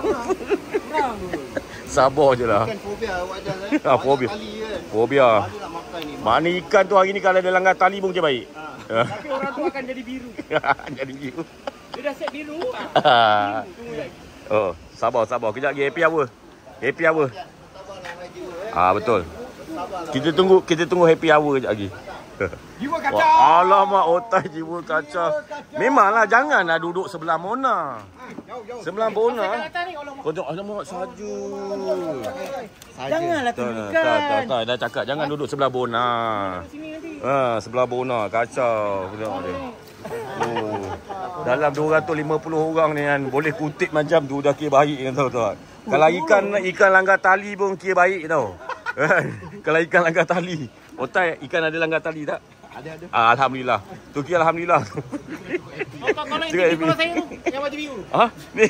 Sabar je lah. Bukan fobia awak dah Fobia. Tali kan. Fobia. Ada nak makan ni. Mana ikan tu hari ni kalau ada langgar tali pun baik. Tapi orang tu akan jadi biru. Jadi biru. Dia dah set biru. Tunggu lagi. Oh, sabar. Kejap lagi happy hour. Betul. Kita tunggu happy hour kejap lagi. Jiwa kaca. Wah, alamak, otai jiwa kaca. Memanglah janganlah duduk sebelah Mona. Sebelah Mona. Kau tengok alamak saja. Janganlah tunjukkan. Tak, dah cakap jangan duduk sebelah Bona. Sebelah Bona kacau. Tengok dia. Oh. Dalam 250 orang ni kan boleh kutip macam tu dah kira baik kan tahu. Kalau ikan langgar tali pun kira baik tau. Kalau ikan langgar tali. Otai, ikan ada langgar tali tak? Ada. Alhamdulillah. Tu kira alhamdulillah. Kalau yang tinggi kalau saya tu yang baju biru. Ni.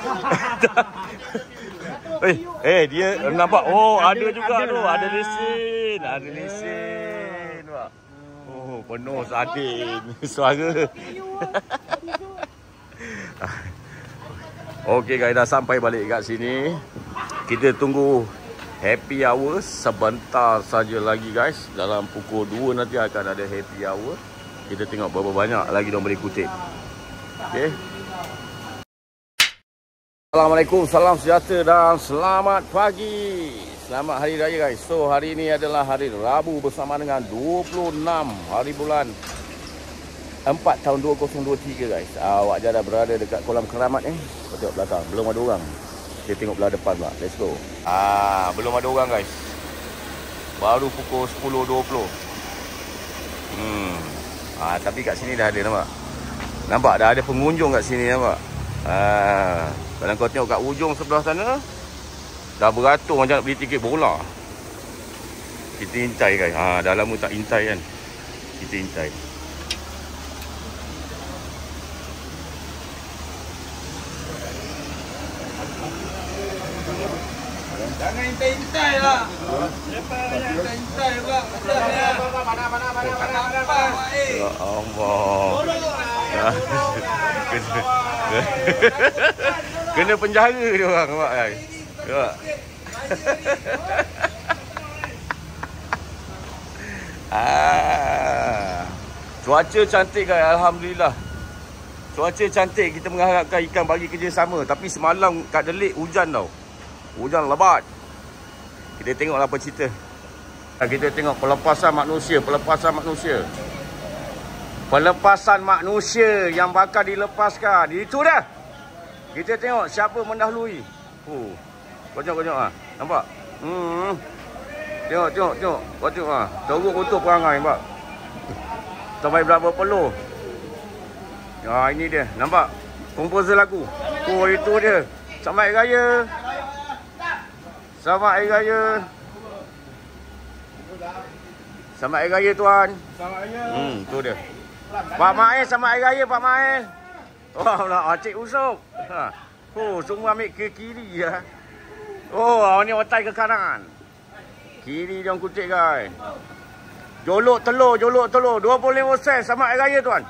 Dia nampak. Oh, ada juga tu. Ada lesen. Nampak. Oh, penuh sadin. Suara. Okey guys, dah sampai balik kat sini. Kita tunggu happy hour sebentar saja lagi guys. Dalam pukul 2 nanti akan ada happy hour. Kita tengok berapa banyak lagi diorang boleh kutip. Okey. Assalamualaikum, salam sejahtera dan selamat pagi. Selamat Hari Raya guys. So hari ini adalah hari Rabu bersama dengan 26 hari bulan 4 tahun 2023 guys. Awak dah berada dekat kolam keramat ni. Tengok belakang, belum ada orang. Kita tengok belah depan pula. Let's go. Belum ada orang guys. Baru pukul 10.20. Tapi kat sini dah ada nampak. Nampak dah ada pengunjung kat sini nampak. Kalau kau tengok kat ujung sebelah sana, dah beratur macam nak beli tiket bola. Kita intai guys. Dah lama tak intai kan. Kita intai. Jangan intai-intai lah. Jangan intai pula. Ya Allah. Kena penjara dia orang nampak guys. Nampak. Cuaca cantik guys, alhamdulillah. Cuaca cantik, kita mengharapkan ikan bagi kerjasama. Tapi semalam kat Delik hujan tau. Hujan lebat. Kita tengoklah apa cerita. Kita tengok pelepasan manusia. Pelepasan manusia yang bakal dilepaskan. Itu dah. Kita tengok siapa mendahului. Konyok nampak? Tengok. Kau tengok teruk kotor perangai nampak. Sampai berapa peluh. Ini dia. Nampak? Komposer lagu. Itu dia. Selamat Hari Raya. Selamat Hari Raya. Selamat Hari Raya tuan. Selamat Hari Raya. Tu dia. Pak Mail sama air raya Pak Mail. Oh, nak Cik Usop. Oh, semua ambil ke kiri ya. Oh, ni otai ke kanan. Kiri dia kutip guys. Jolok telur 25 sen sama air raya tuan.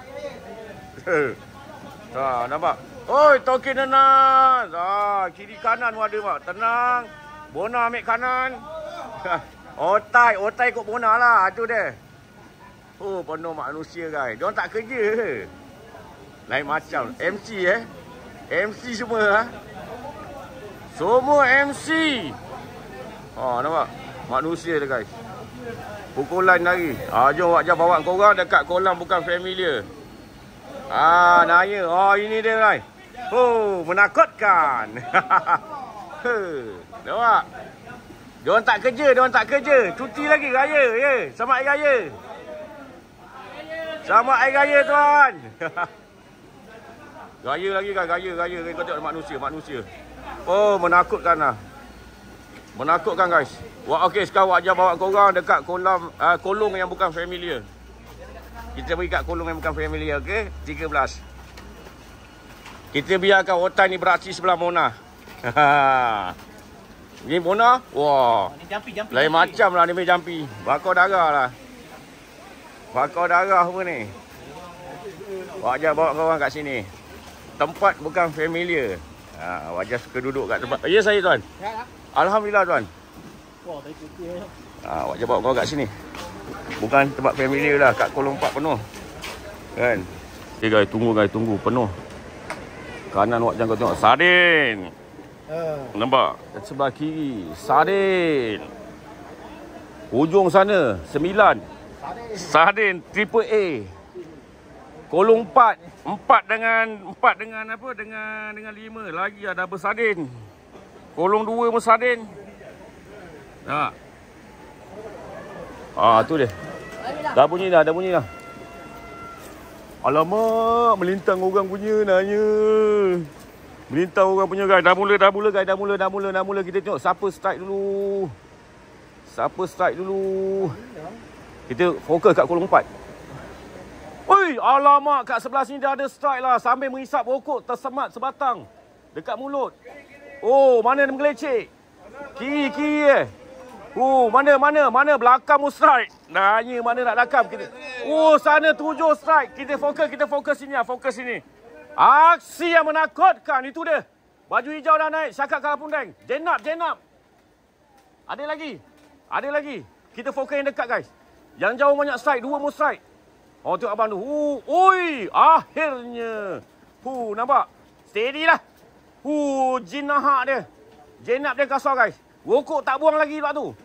Nampak? Oi, token nanas. Kiri kanan pun ada mak. Tenang. Bona ambil kanan. Otai kot Bona lah. Itu dia. Oh, penuh manusia guys. Diorang tak kerja. Lain macam. MC MC semua Semua MC. Nampak? Manusia dia guys. Pukulan lagi. Jom Wak Jah bawa korang dekat kolam bukan familiar. Naya. Ini dia guys. Menakutkan. Nampak? Diorang tak kerja. Cuti lagi raya ya. Selamat Hari Raya. Selamat Hari Raya tuan. Raya lagi guys, raya. Kau tengok manusia. Menakutkan lah. Menakutkan guys. Okey, sekarang Wak Jah bawa korang dekat kolam kolong yang bukan familiar. Kita pergi kat kolong yang bukan familiar, okey? 13. Kita biarkan otai ni beraksi sebelah Mona. Ni Mona. Wah. Jampi. Lain macam lah ni main jampi. Bakar darah lah. Bakar darah apa ni? Wak Jah bawa korang kat sini. Tempat bukan familiar. Wak Jah suka duduk kat tempat. Ya saya tuan. Alhamdulillah tuan. Wah, baik okey. Wak Jah bawa korang kat sini. Bukan tempat familiar lah. Kat kolong 4 penuh. Kan? Okay guys, tunggu penuh. Kanan Wak Jah kau tengok. Sardin. Nampak? Sebelah kiri. Sardin. Ujung sana. 9. Sardin. Triple A. Kolong 4. 4 dengan apa? Dengan 5. Lagi ada bersardin. Kolong 2 bersardin. Tu dia. Dah bunyi dah. Alamak, melintang orang punya nanya. Melintang orang punya guys. Dah mula. Kita tengok siapa strike dulu. Kita fokus kat kolong 4. Oi, alamak, kat sebelah sini dah ada strike lah. Sambil menghisap rokok tersemat sebatang dekat mulut. Mana dia menggelecek? Kiri. Mana belakang mu strike. Nanya mana nak rakam kita. Sana 7 strike. Kita fokus sini. Aksi yang menakutkan itu dia. Baju hijau dah naik. Syakak kalah pundeng. Jenab. Ada lagi. Kita fokus yang dekat guys. Yang jauh banyak strike. 2 mu strike. Tengok abang tu. Akhirnya. Nampak? Steady lah. Jinahak dia. Jenab dia kasar guys. Rokok tak buang lagi pula tu.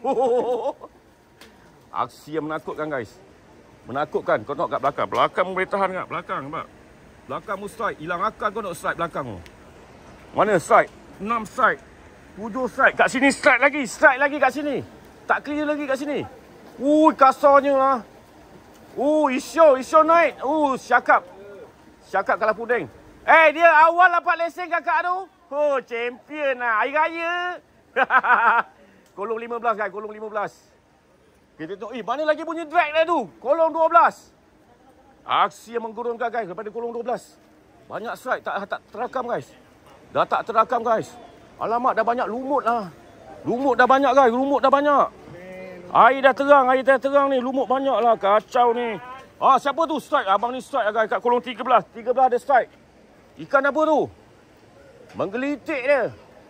Aksi yang menakutkan guys. Menakutkan. Kau tengok kat belakang. Belakang boleh tahan kat belakang. Nampak? Belakang mu strike. Hilang akal kau nak strike belakang tu. Mana strike? 6 strike. 7 strike. Kat sini strike lagi. Strike lagi kat sini. Tak clear lagi kat sini. Kasarnya lah. Isyo naik. Syakap kalah puding. Dia awal dapat lesen kakak tu. Champion lah. Hari Raya. Kolong 15 guys. Kolong 15. Kita tengok. Mana lagi bunyi drag dia tu? Kolong 12. Aksi yang menggurunkan guys. Daripada kolong 12. Banyak strike. Tak terakam guys. Dah tak terakam guys. Alamak, dah banyak lumut lah. Lumut dah banyak guys. Air dah terang ni. Lumut banyak lah. Kacau ni. Siapa tu strike? Abang ni strike guys. Kat kolong 13. 13 ada strike. Ikan apa tu? Menggelitik dia.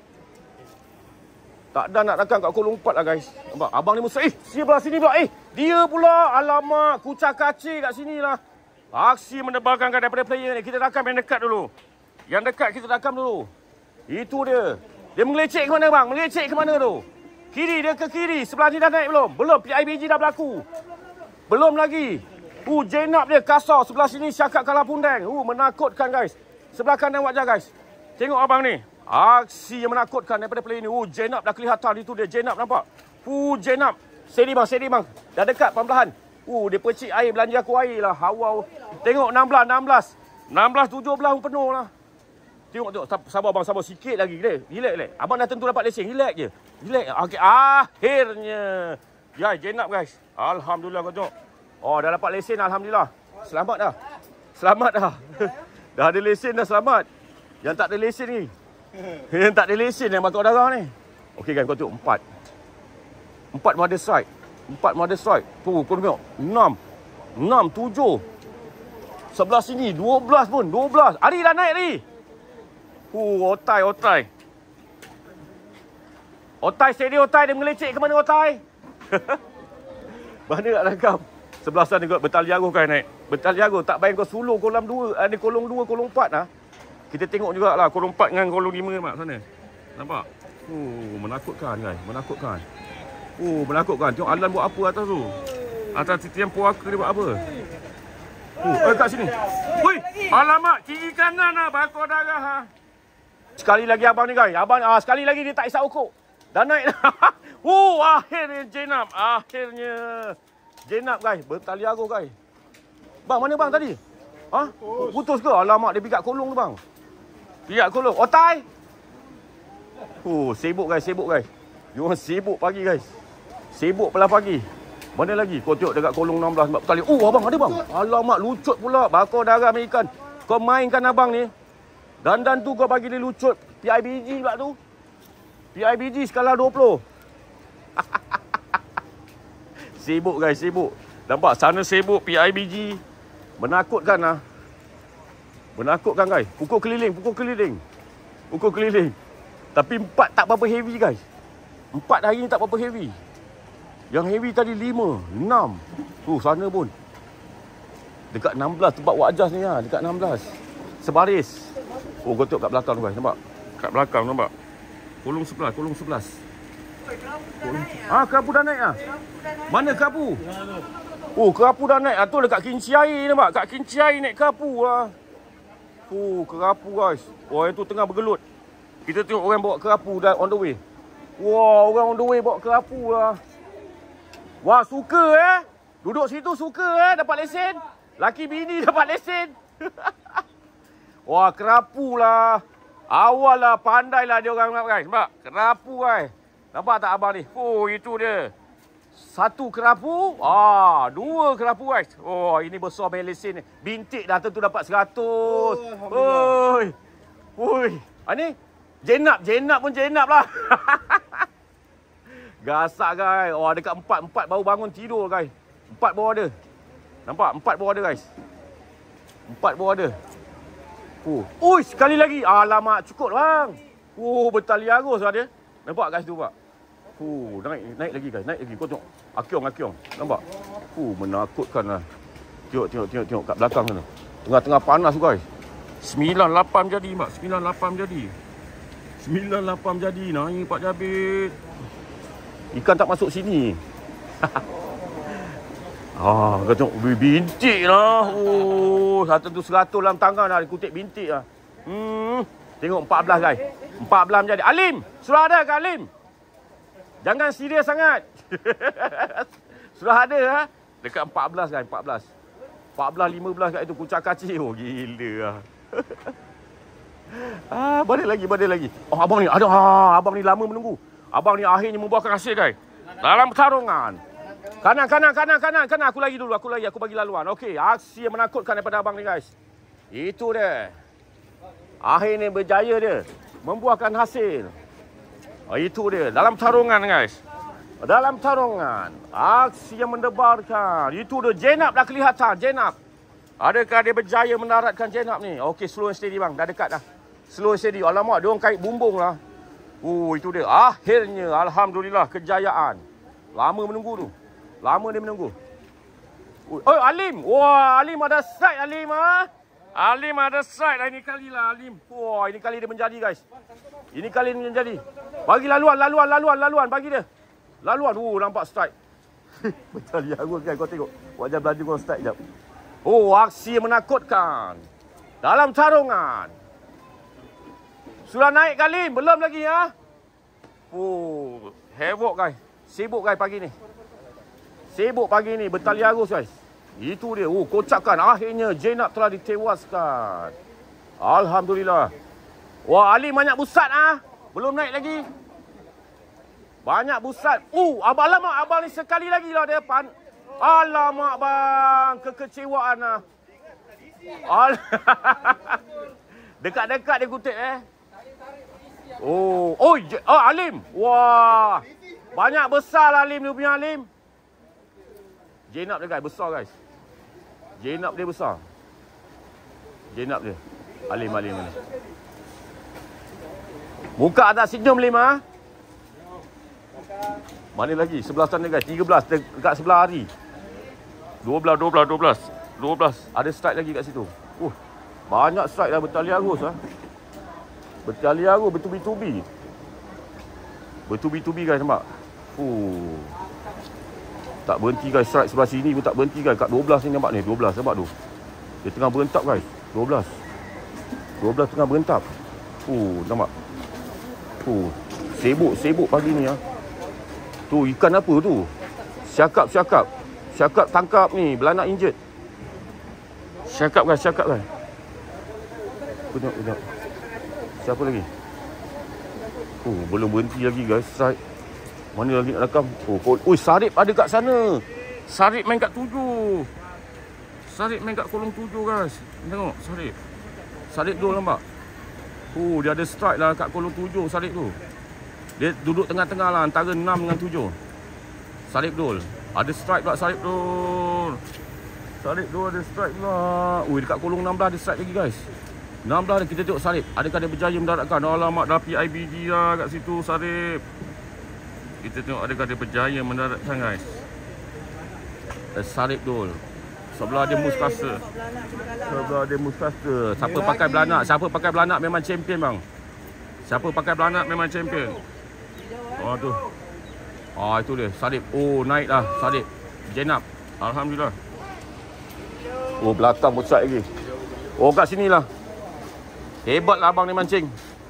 Tak ada nak rakam kat kolong 4 lah guys. Nampak? Abang ni mesti. Sebelah sini pula. Dia pula. Alamak. Kucak kacir kat sini lah. Aksi menebalkan daripada player ni. Kita rakam yang dekat dulu. Yang dekat kita rakam dulu. Itu dia. Dia mengelecek ke mana bang? Mengelecek ke mana tu? Kiri, dia ke kiri. Sebelah ni dah naik belum? Belum. PIBG dah berlaku. Belum lagi. Jenab dia kasar. Sebelah sini Syakak kalah pundeng. Menakutkan guys. Sebelah kanan Wak Jah guys. Tengok abang ni. Aksi yang menakutkan daripada player ni. Jenab dah kelihatan. Itu dia. Jenab nampak. Jenab. Steady bang. Dah dekat perlahan. Dia percik air. Belanja aku air lah. Hawa. Tengok 16. 17 pun penuh lah. Tengok. Sabar bang. Sabar sikit lagi. Relax. Abang dah tentu dapat lesen. Relax je. Okay. Akhirnya. Jenab guys. Alhamdulillah kau tengok. Dah dapat lesen. Alhamdulillah. Selamat dah. Selamat dah. Dah ada lesen dah, selamat. Yang tak ada lesen ni. Yang tak ada lesen yang masuk darah ni. Okey guys, kau tengok 4. 4 mother strike. 4 mother strike. Tu kau tengok 6. 6, 7. Sebelah sini 12 pun, 12. Ari dah naik ni. Otai. Otai steady, Otai dia mengelecek ke mana Otai? Mana nak rakam? Sebelah sana juga Betaliago kan naik. Betaliago tak bayang kau sulung kolam 2, ada kolong 2, kolong 4 lah. Kita tengok jugalah kolong 4 dengan kolong 5 mak sana. Nampak? Menakutkan guys, menakutkan. Menakutkan. Tengok Alan buat apa atas tu? Atas titian puaka dia buat apa? Kat sini. Hui, alamak, kiri kanan lah bakor darah ha. Sekali lagi abang ni guys. Abang sekali lagi dia tak isap ukur. Dah naik dah. Akhirnya Jenab. Akhirnya Jenab guys. Betaliago guys. Bang, mana bang tadi? Putus ke? Alamak, dia pikat kolong tu bang. Pikat kolong. Otai. Sibuk guys, sibuk guys. Diorang sibuk pagi guys. Sibuk pelah pagi. Mana lagi? Kau tengok dekat kolong 16 sebab tali. Abang ada bang. Alamak, lucut pula. Bakor darah Amerikan. Kau mainkan abang ni. Dandan tu kau bagi dia lucut. PIBG pula tu. PIBG skala 20. Sibuk guys, sibuk. Nampak sana sibuk PIBG. Menakutkan lah. Menakutkan guys. Pukul keliling, pukul keliling. Pukul keliling. Tapi 4 tak berapa heavy guys. 4 hari ni tak berapa heavy. Yang heavy tadi 5, 6. Tu sana pun. Dekat 16 tempat Wak Jas ni lah. Dekat 16. Sebaris. Kau tengok kat belakang tu guys. Nampak? Kat belakang nampak? Kolong 11, kolong 11. Kerapu dah naik lah. Mana kerapu? Kerapu dah naik. Tu dekat kinci air nampak? Kat kinci air naik kerapu lah. Kerapu guys. Itu tengah bergelut. Kita tengok orang bawa kerapu dah on the way. Orang on the way bawa kerapu lah. Wah, suka Duduk situ suka dapat lesen. Laki bini dapat lesen. Wah, kerapu lah. Awal lah, pandai lah dia orang guys. Nampak? Kerapu guys. Nampak tak abang ni? Itu dia. 1 kerapu. 2 kerapu guys. Ini besar main lesen ni. Bintik dah tentu dapat 100. Ni Jenab pun jenab lah. Gasak guys. Dekat 4 baru bangun tidur guys. 4 baru ada. Nampak? 4 baru ada guys. 4 baru ada. Sekali lagi. Alamak, cukup bang. Betaliago ada. Nampak guys tu pak. Naik lagi guys. Naik lagi. Kau tengok. Akyong. Nampak? Menakutkan lah. Tengok kat belakang sana. Tengah-tengah panas tu guys. 98 jadi mak. 98 jadi. 98 jadi. Naik Pak Jabir. Ikan tak masuk sini. Kau tengok bintik lah. Satu tu 100 dalam tangan dah. Kutip bintik lah. Tengok 14 guys. 14 jadi. Alim, sudah ada ke Alim? Jangan serius sangat. Sudah ada ha? Dekat 14 guys, 14. 14, 15 kat itu kucak kacil. Gila lah. Balik lagi. Abang ni ada. Abang ni lama menunggu. Abang ni akhirnya membuahkan hasil guys. Dalam pertarungan. Kanan. Aku lagi dulu. Aku bagi laluan. Okey, aksi yang menakutkan daripada abang ni guys. Itu dia. Akhirnya berjaya dia. Membuahkan hasil. Itu dia. Dalam pertarungan guys. Dalam pertarungan. Aksi yang mendebarkan. Itu dia. Jenab dah kelihatan. Jenab. Adakah dia berjaya mendaratkan Jenab ni? Okey, slow and steady bang. Dah dekat dah. Slow and steady. Alamak, dia orang kait bumbung lah. Itu dia. Akhirnya, alhamdulillah, kejayaan. Lama menunggu tu. Lama dia menunggu. Alim. Alim ada side Alim ah. Alim ada side ini kali lah Alim. Ini kali dia menjadi guys. Ini kali dia menjadi. Bagi laluan bagi dia. Laluan. Nampak strike. Betul ya guys, kau tengok. Wajah belaju kau strike jap. Aksi yang menakutkan. Dalam tarungan. Sudah naik kali, belum lagi ya. Havoc guys. Sibuk guys pagi ni. Betaliago guys. Itu dia. Kocakan. Akhirnya Jenab telah ditewaskan. Alhamdulillah. Ali banyak busat Belum naik lagi. Banyak busat. Alamak abang ni sekali lagi lah dia. Alamak bang. Kekecewaan Dekat-dekat dia kutip Oh, Alim. Wah. Banyak besar lah Alim dia punya Alim. Jenab dia guys, besar guys. Jenab dia besar. Jenab dia. Alim ni. Muka tak senyum Lim ha? Mana lagi? 11 sana guys, 13 dekat sebelah hari. 12. Ada strike lagi kat situ. Banyak strike dah bertali-arus ha. Bertali-arus bertubi-tubi. Bertubi-tubi guys nampak. Tak berhenti guys, strike sebelah sini pun tak berhenti guys. Kat 12 ni nampak ni, 12 nampak tu. Dia tengah berentap guys. 12 tengah berentap. Nampak. Sibuk pagi ni ha. Tu ikan apa tu? Syakap tangkap ni, belanak injet. Syakap guys. Kejap. Siapa lagi? Belum berhenti lagi guys, strike. Mana lagi nak rakam? Sarip ada kat sana. Sarip main kat 7. Sarip main kat kolong 7 guys. Tengok Sarip. Sarip tu nampak. Dia ada strike lah kat kolong 7 Sarip tu. Dia duduk tengah-tengah lah antara 6 dengan 7. Sarip Dul. Ada strike pula Sarip Dul. Sarip Dul ada strike pula. Dekat kolong 16 ada strike lagi guys. 16 dah kita tengok Sarip. Adakah dia berjaya mendaratkan? Alamak dah PIBG lah kat situ Sarip. Kita tengok adakah dia berjaya mendaratkan guys. Sarip Dul. Sebelah dia Muscaster. Siapa pakai belanak memang champion bang. Siapa pakai belanak memang champion. Tu. Itu dia Sarip. Naik dah Sarip. Jenab. Alhamdulillah. Belakang pun strike lagi. Kat sini lah. Hebatlah abang ni mancing.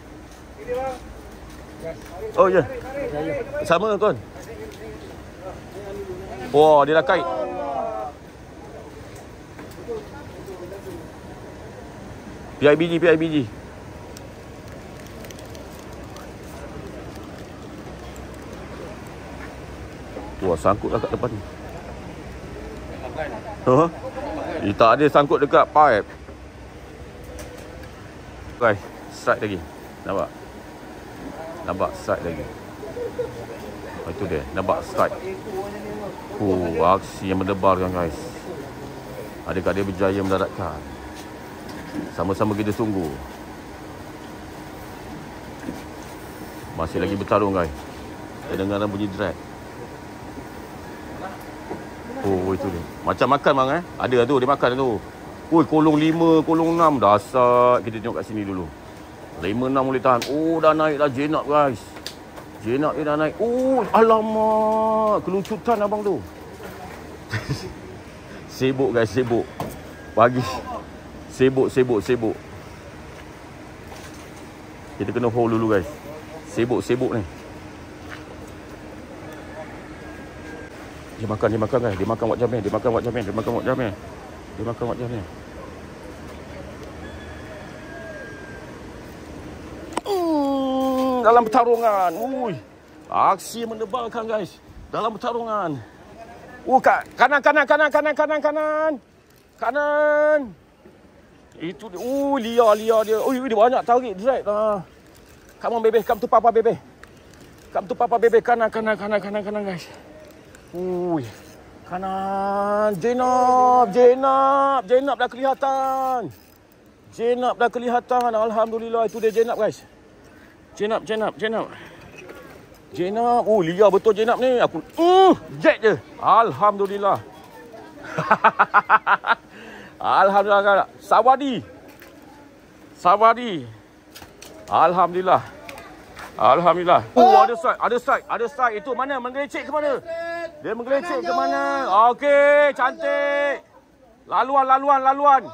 Ya. Sama tuan. Dia dah kait. PIBG. Sangkut lah kat depan ni. Tak ada sangkut dekat pipe. Guys, strike lagi. Nampak strike lagi. Itu dia, nampak strike. Aksi yang mendebarkan guys. Adakah dia berjaya mendaratkan? Sama-sama kita tunggu. Masih lagi bertarung guys. Kedengaran bunyi drag. Itu dia. Macam makan bang Ada tu, dia makan tu. Kolong 5, kolong 6. Dasar. Kita tengok kat sini dulu. 5, 6 boleh tahan. Dah naik dah Jenab guys. Jenab dia dah naik. Alamak. Keluncutan abang tu. Sibuk guys, sibuk. Pagi. Sibuk. Kita kena hold dulu guys. Sibuk ni. Dia makan guys. Dia makan wak jamnya. Dalam pertarungan. Aksi mendebarkan guys. Dalam pertarungan. Kanan. Itu dia. Liar dia. Dia banyak tarik drag lah. Come on baby, come to papa baby. Kanan guys. Kanan. Jenab dah kelihatan. Alhamdulillah, itu dia Jenab guys. Jenab. Liar betul Jenab ni. Aku jet je. Alhamdulillah. Alhamdulillah. Sawadi. Alhamdulillah. Ada strike. Itu mana? Menggelecek ke mana? Dia menggelecek ke mana? Okey, cantik. Laluan.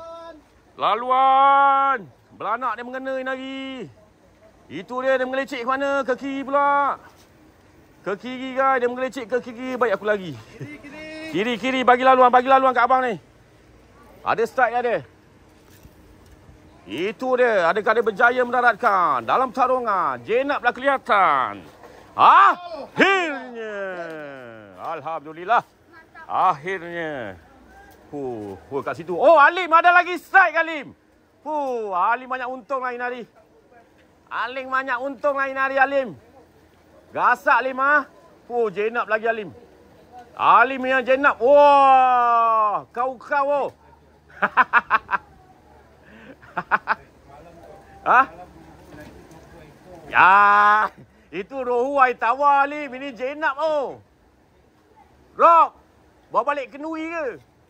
Belanak dia mengena lagi. Itu dia menggelecek ke mana? Ke kiri pula. Ke kiri guys, dia menggelecek ke kiri. Baik aku lagi. Kiri, bagi laluan kat abang ni. Ada strike ada. Itu dia. Adakah dia berjaya mendaratkan dalam pertarungan? Jenab dah kelihatan. Akhirnya. Alhamdulillah. Akhirnya. Kat situ. Oh, Alim ada lagi strike, Alim. Alim banyak untung lain hari. Alim banyak untung lain hari, Alim. Gasak, Alim, ha. Jenab lagi, Alim. Alim yang jenab. Wah, kau. Ha? Ya, itu rohuai tawar, Alim. Ini jenab, Rock, bawa balik kenui ke?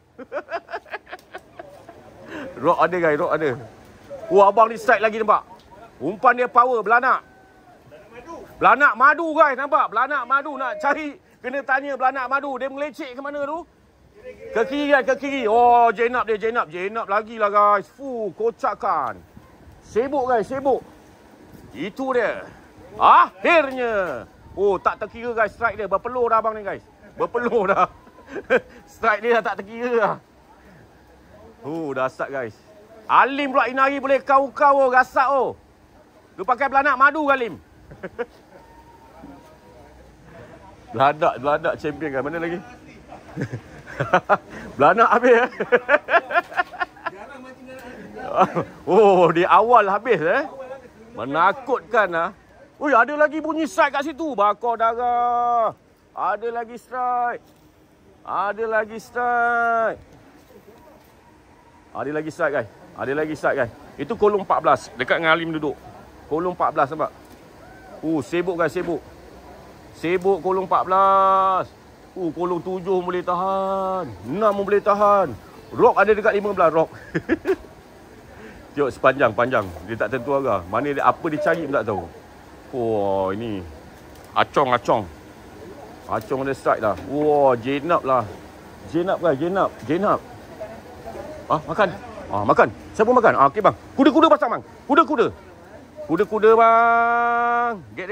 Rock ada, guys. Rock ada. Abang ni strike lagi, nampak? Umpan dia power, belanak. Belanak madu, guys. Nampak? Belanak madu. Nak cari, kena tanya belanak madu. Dia melecek ke mana tu? Ke kiri, guys. Ke kiri. Oh, jenap dia. Jenap lagi lah, guys. Kocakan. Sibuk, guys. Sibuk. Itu dia. Akhirnya. Tak terkira, guys. Strike dia. Berpeluh dah abang ni, guys. Berpeluh dah. Strike dia dah tak terkira dah. Dahsyat, guys. Alim pula ini hari boleh kau-kau, gasak, Lu pakai belanak madu, Alim. Beladak champion, kan? Mana lagi? Belanak habis, di awal habis, Menakutkan, ada lagi bunyi strike kat situ. Bakar darah. Ada lagi strike. Ada lagi strike, guys. Itu kolong 14. Dekat dengan Alim duduk. Kolong 14, nampak? Sibuk, guys. Sibuk kolong 14. Kolong 7 boleh tahan. 6 boleh tahan. Rock ada dekat 15, Rock. Tengok sepanjang. Dia tak tentu arah. Mana dia, apa dia cari pun tak tahu. Ini. Acong. Acong ada strike dah. Jenab lah. Jenab, guys. Jenab. Makan. Makan. Siapa makan? Okey, bang. Kuda-kuda pasang, bang. Kuda-kuda, bang. Get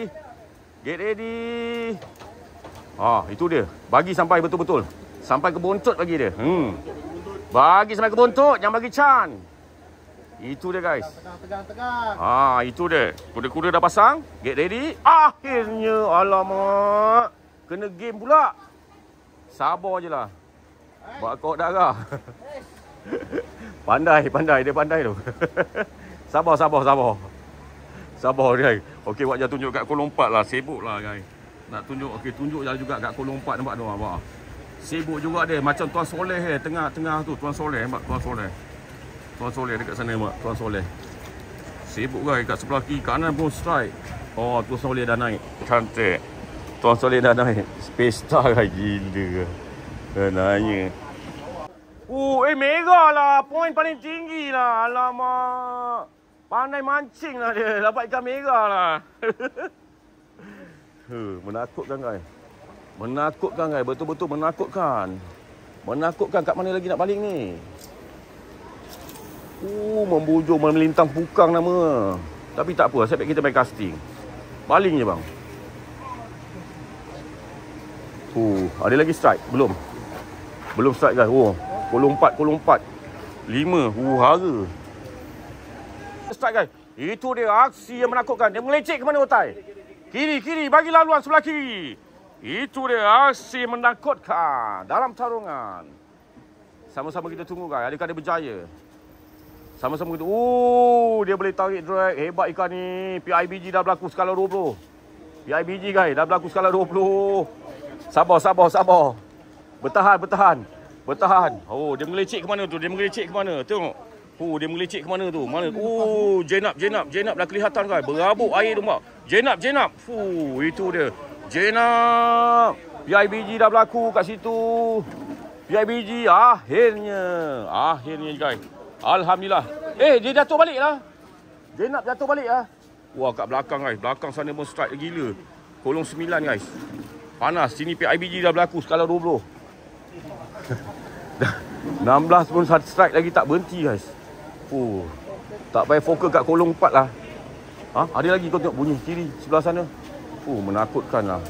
ready. Itu dia. Bagi sampai betul-betul. Sampai ke bontot bagi dia. Bagi sampai ke bontot. Jangan bagi Chan. Itu dia, guys. Tegang. Itu dia. Kuda-kuda dah pasang. Get ready. Akhirnya. Alamak. Kena game pula. Sabar je lah. Bakar darah. Pandai. Dia pandai tu. Sabar. Sabar, guys. Okey, buat je tunjuk kat kolong 4 lah. Sibuk lah, guys. Nak tunjuk. Okey, tunjuk je juga kat kolong 4. Nampak tu, nampak? Sibuk juga dia. Macam Tuan Soleh tengah tu. Tuan Soleh, nampak? Tuan Soleh dekat sana, nampak? Tuan Soleh. Sibuk, guys. Kat sebelah kiri kanan pun strike. Tuan Soleh dah naik. Cantik. Tuan Soleh dah naik. Space Star, guys. Gila. Nanya. Mega lah. Poin paling tinggi lah. Alamak. Pandai mancing lah dia. Dapat ikan mega lah. Menakutkan, guys. Betul-betul menakutkan. Kat mana lagi nak balik ni? Membujur, melintang pukang nama. Tapi tak apa. Saya kita main casting. Baling je, bang. Ada lagi strike? Belum strike, guys. Kolong 4. 5. Hara. Strike, guys. Itu dia aksi yang menakutkan. Dia melecek ke mana, otai? Kiri. Bagi laluan sebelah kiri. Itu dia aksi menakutkan dalam tarungan. Sama-sama kita tunggu, guys. Adakah dia berjaya? Sama-sama kita. Dia boleh tarik drag. Hebat ikan ni. PIBG dah berlaku skala 20. PIBG, guys. Dah berlaku skala 20. Sabar. Bertahan. Dia melecek ke mana tu? Tengok. Dia melecek ke mana tu? Jenab dah kelihatan, guys. Berabuk air tu, mak. Jenab. Itu dia. Jenab. PIBG dah berlaku kat situ. PIBG akhirnya, guys. Alhamdulillah. Dia jatuh balik lah. Jenab jatuh balik lah. Kat belakang, guys. Belakang sana pun strike gila. Kolong 9, guys. Panas. Sini PIBG dah berlaku skala 20. 16 pun strike lagi tak berhenti, guys. Tak payah fokus kat kolong 4 lah. Ada lagi, kau tengok bunyi kiri sebelah sana. Menakutkan lah.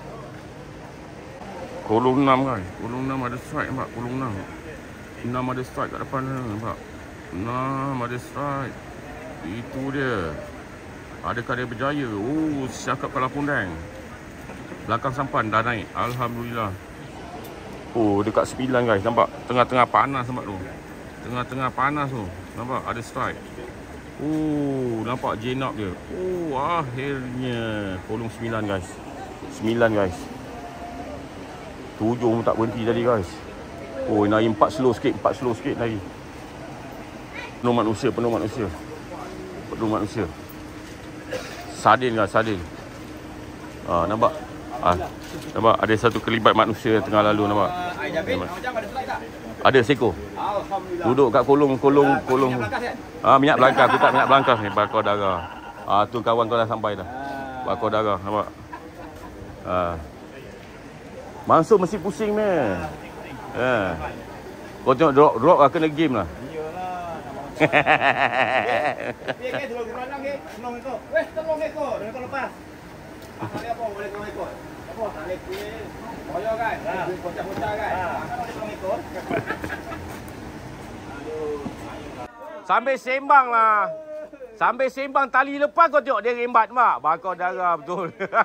Kolong 6, guys. Kolong 6 ada strike, nampak? Kolong 6 ada strike kat depan sana, nampak? 6 ada strike. Itu dia. Adakah dia berjaya? Siakap kalah pundang. Belakang sampan dah naik. Alhamdulillah. Oh, dekat 9 guys. Nampak? Tengah-tengah panas nampak tu. Tengah-tengah panas tu. Nampak? Ada strike. Oh, nampak J-Knob dia. Oh, akhirnya. Kolong 9 guys. 9 guys. 7 pun tak berhenti tadi guys. Oh, naik 4 slow sikit. 4 slow sikit lagi. Penuh manusia. Sardin guys, sardin. Nampak? Nampak? Ada satu kelibat manusia tengah lalu nampak? Ada seko. Duduk kat kolong. Minyak belangkas. Aku tak minyak belangkas ni. Bakar darah. Tu kawan kau dah sampai dah. Bakar darah. Nampak? Mansur mesti pusing ni. Kau tengok drop lah. Kena game lah. Tolong ekor. Jangan lepas. Apa boleh tolong ekor? Apa? Tak lekir. Koyo kan? Bocah-bocah kan? Tolong ekor. Sambil sembang lah. Sambil sembang tali lepas kau tengok dia rembat mak. Bakar darah betul.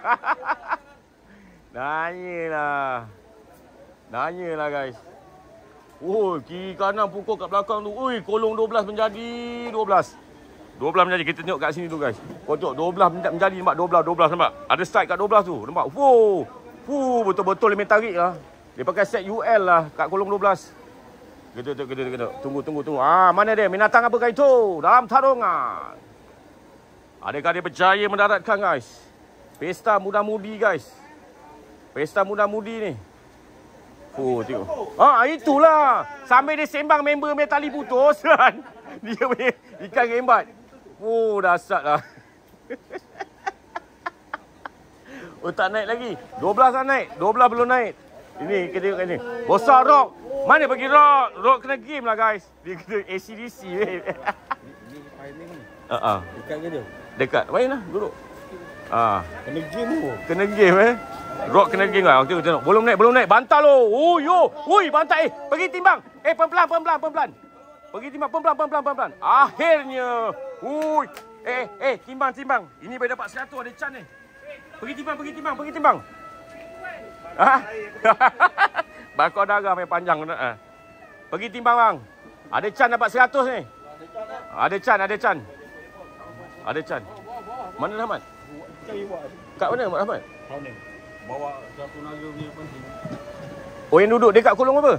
Nanyalah guys. Oh, kiri kanan pukul kat belakang tu. Ui, kolong 12 menjadi 12. 12 menjadi. Kita tengok kat sini tu guys. Kau tengok 12 menjadi nampak 12 nampak. Ada strike kat 12 tu. Nampak. Betul-betul dia main tarik lah. Dia pakai set UL lah kat kolong 12. Gedek. Tunggu. Mana dia? Binatang apakah itu? Dalam tarungan. Adakah dia berjaya mendaratkan guys? Pesta muda-mudi guys. Pesta muda-mudi ni. Oh, tengok. Itulah. Sambil dia sembang member main tali putus kan. Dia punya ikan rembat. Oh, dahsyat lah. Oh, tak naik lagi. 12 dah naik. 12 belum naik. Ini, kita tengok ini. Bosak Rock. Mana pergi Rock? Rock kena game lah guys. Dia kena ACDC. Dekat ke dia? Dekat. Main lah. Duduk. Kena game tu. Kena game Rock kena game lah. Tengok. Belum naik. Bantal lo. Oh, yo. Ui, bantal. Pergi timbang. Pelan. Pergi timbang. Pelan. Akhirnya. Ui. Timbang. Ini boleh dapat 100 ada can ni. Pergi timbang. Bakar darah main panjang. Pergi timbang bang. Ada can dapat 100 ni. Ada can. Mana Rahmat? Kat mana Rahmat? Bawa satu naga punya pancing. Oh, yang duduk dekat kolong apa?